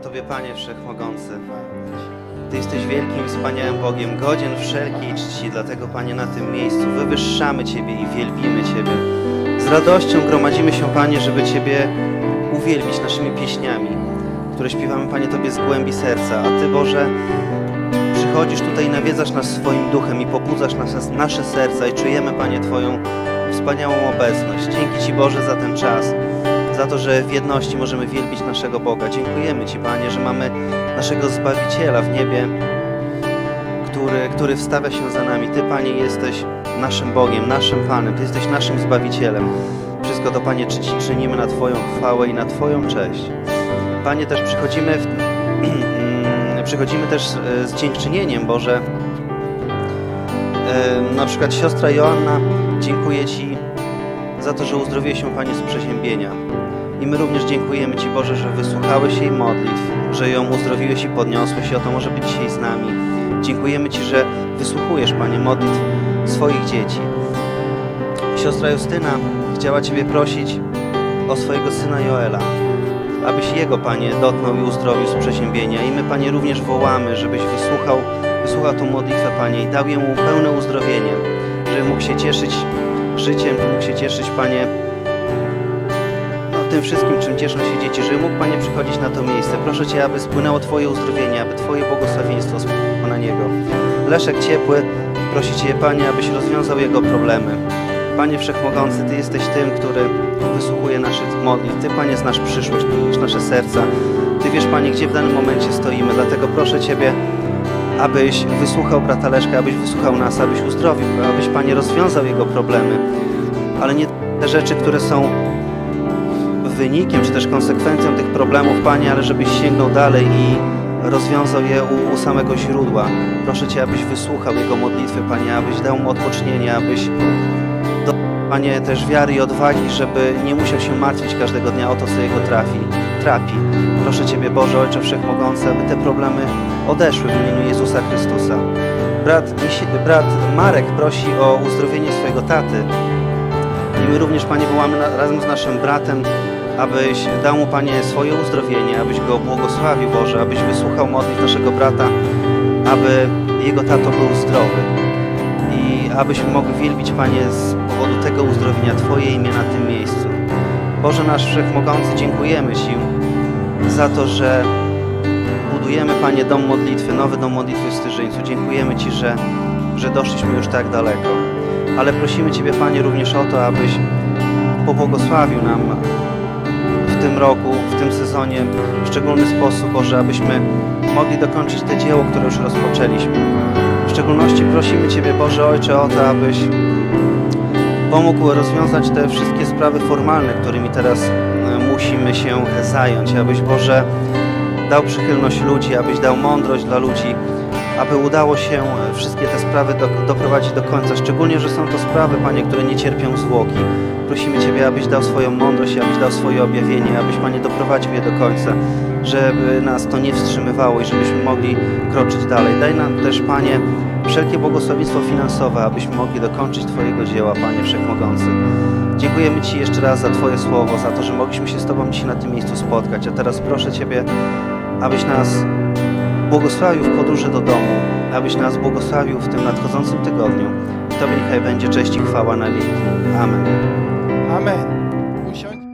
Tobie, Panie Wszechmogący. Ty jesteś wielkim, wspaniałym Bogiem, godzien wszelkiej czci. Dlatego, Panie, na tym miejscu wywyższamy Ciebie i wielbimy Ciebie. Z radością gromadzimy się, Panie, żeby Ciebie uwielbić naszymi pieśniami, które śpiewamy, Panie, Tobie z głębi serca. A Ty, Boże, przychodzisz tutaj i nawiedzasz nas swoim duchem i pobudzasz nasze serca i czujemy, Panie, Twoją wspaniałą obecność. Dzięki Ci, Boże, za ten czas, za to, że w jedności możemy wielbić naszego Boga. Dziękujemy Ci, Panie, że mamy naszego Zbawiciela w niebie, który wstawia się za nami. Ty, Panie, jesteś naszym Bogiem, naszym Panem. Ty jesteś naszym Zbawicielem. Wszystko to, Panie, czynimy na Twoją chwałę i na Twoją cześć. Panie, też przychodzimy też z dziękczynieniem, Boże. Na przykład siostra Joanna, dziękuję Ci za to, że uzdrowiłeś się, Panie, z przeziębienia. I my również dziękujemy Ci, Boże, że wysłuchałeś jej modlitw, że ją uzdrowiłeś i podniosłeś i oto może być dzisiaj z nami. Dziękujemy Ci, że wysłuchujesz, Panie, modlitw swoich dzieci. Siostra Justyna chciała Ciebie prosić o swojego syna Joela, abyś jego, Panie, dotknął i uzdrowił z przeziębienia. I my, Panie, również wołamy, żebyś wysłuchał tą modlitwę, Panie, i dał jemu pełne uzdrowienie, żeby mógł się cieszyć życiem, żeby mógł się cieszyć, Panie, tym wszystkim, czym cieszą się dzieci, żeby mógł, Panie, przychodzić na to miejsce. Proszę Cię, aby spłynęło Twoje uzdrowienie, aby Twoje błogosławieństwo spłynęło na niego. Leszek Ciepły prosi Cię, Panie, abyś rozwiązał jego problemy. Panie Wszechmogący, Ty jesteś tym, który wysłuchuje naszych modlitw. Ty, Panie, znasz przyszłość, Ty wiesz nasze serca. Ty wiesz, Panie, gdzie w danym momencie stoimy. Dlatego proszę Ciebie, abyś wysłuchał brata Leszka, abyś wysłuchał nas, abyś uzdrowił, abyś, Panie, rozwiązał jego problemy. Ale nie te rzeczy, które są wynikiem, czy też konsekwencją tych problemów, Panie, ale żebyś sięgnął dalej i rozwiązał je u samego źródła. Proszę Cię, abyś wysłuchał jego modlitwy, Panie, abyś dał mu odpocznienie, abyś dał, Panie, też wiary i odwagi, żeby nie musiał się martwić każdego dnia o to, co jego trapi. Proszę Ciebie, Boże, Ojcze Wszechmogący, aby te problemy odeszły w imieniu Jezusa Chrystusa. Brat Marek prosi o uzdrowienie swojego taty. I my również, Panie, wołamy razem z naszym bratem, abyś dał mu, Panie, swoje uzdrowienie, abyś go błogosławił, Boże, abyś wysłuchał modlitw naszego brata, aby jego tato był zdrowy. I abyśmy mogli wielbić, Panie, z powodu tego uzdrowienia Twoje imię na tym miejscu. Boże nasz Wszechmogący, dziękujemy Ci za to, że budujemy, Panie, dom modlitwy, nowy dom modlitwy w Styrzyńcu. Dziękujemy Ci, że doszliśmy już tak daleko. Ale prosimy Ciebie, Panie, również o to, abyś pobłogosławił nam w tym roku, w tym sezonie w szczególny sposób, Boże, abyśmy mogli dokończyć te dzieło, które już rozpoczęliśmy. W szczególności prosimy Ciebie, Boże Ojcze, o to, abyś pomógł rozwiązać te wszystkie sprawy formalne, którymi teraz musimy się zająć. Abyś, Boże, dał przychylność ludzi, abyś dał mądrość dla ludzi, aby udało się wszystkie te sprawy doprowadzić do końca. Szczególnie, że są to sprawy, Panie, które nie cierpią zwłoki. Prosimy Ciebie, abyś dał swoją mądrość, abyś dał swoje objawienie, abyś, Panie, doprowadził je do końca, żeby nas to nie wstrzymywało i żebyśmy mogli kroczyć dalej. Daj nam też, Panie, wszelkie błogosławieństwo finansowe, abyśmy mogli dokończyć Twojego dzieła, Panie Wszechmogący. Dziękujemy Ci jeszcze raz za Twoje słowo, za to, że mogliśmy się z Tobą dzisiaj na tym miejscu spotkać. A teraz proszę Ciebie, abyś nas błogosławił w podróży do domu, abyś nas błogosławił w tym nadchodzącym tygodniu. Tobie niechaj będzie cześć i chwała na wieki. Amen. Amen. Usiądź.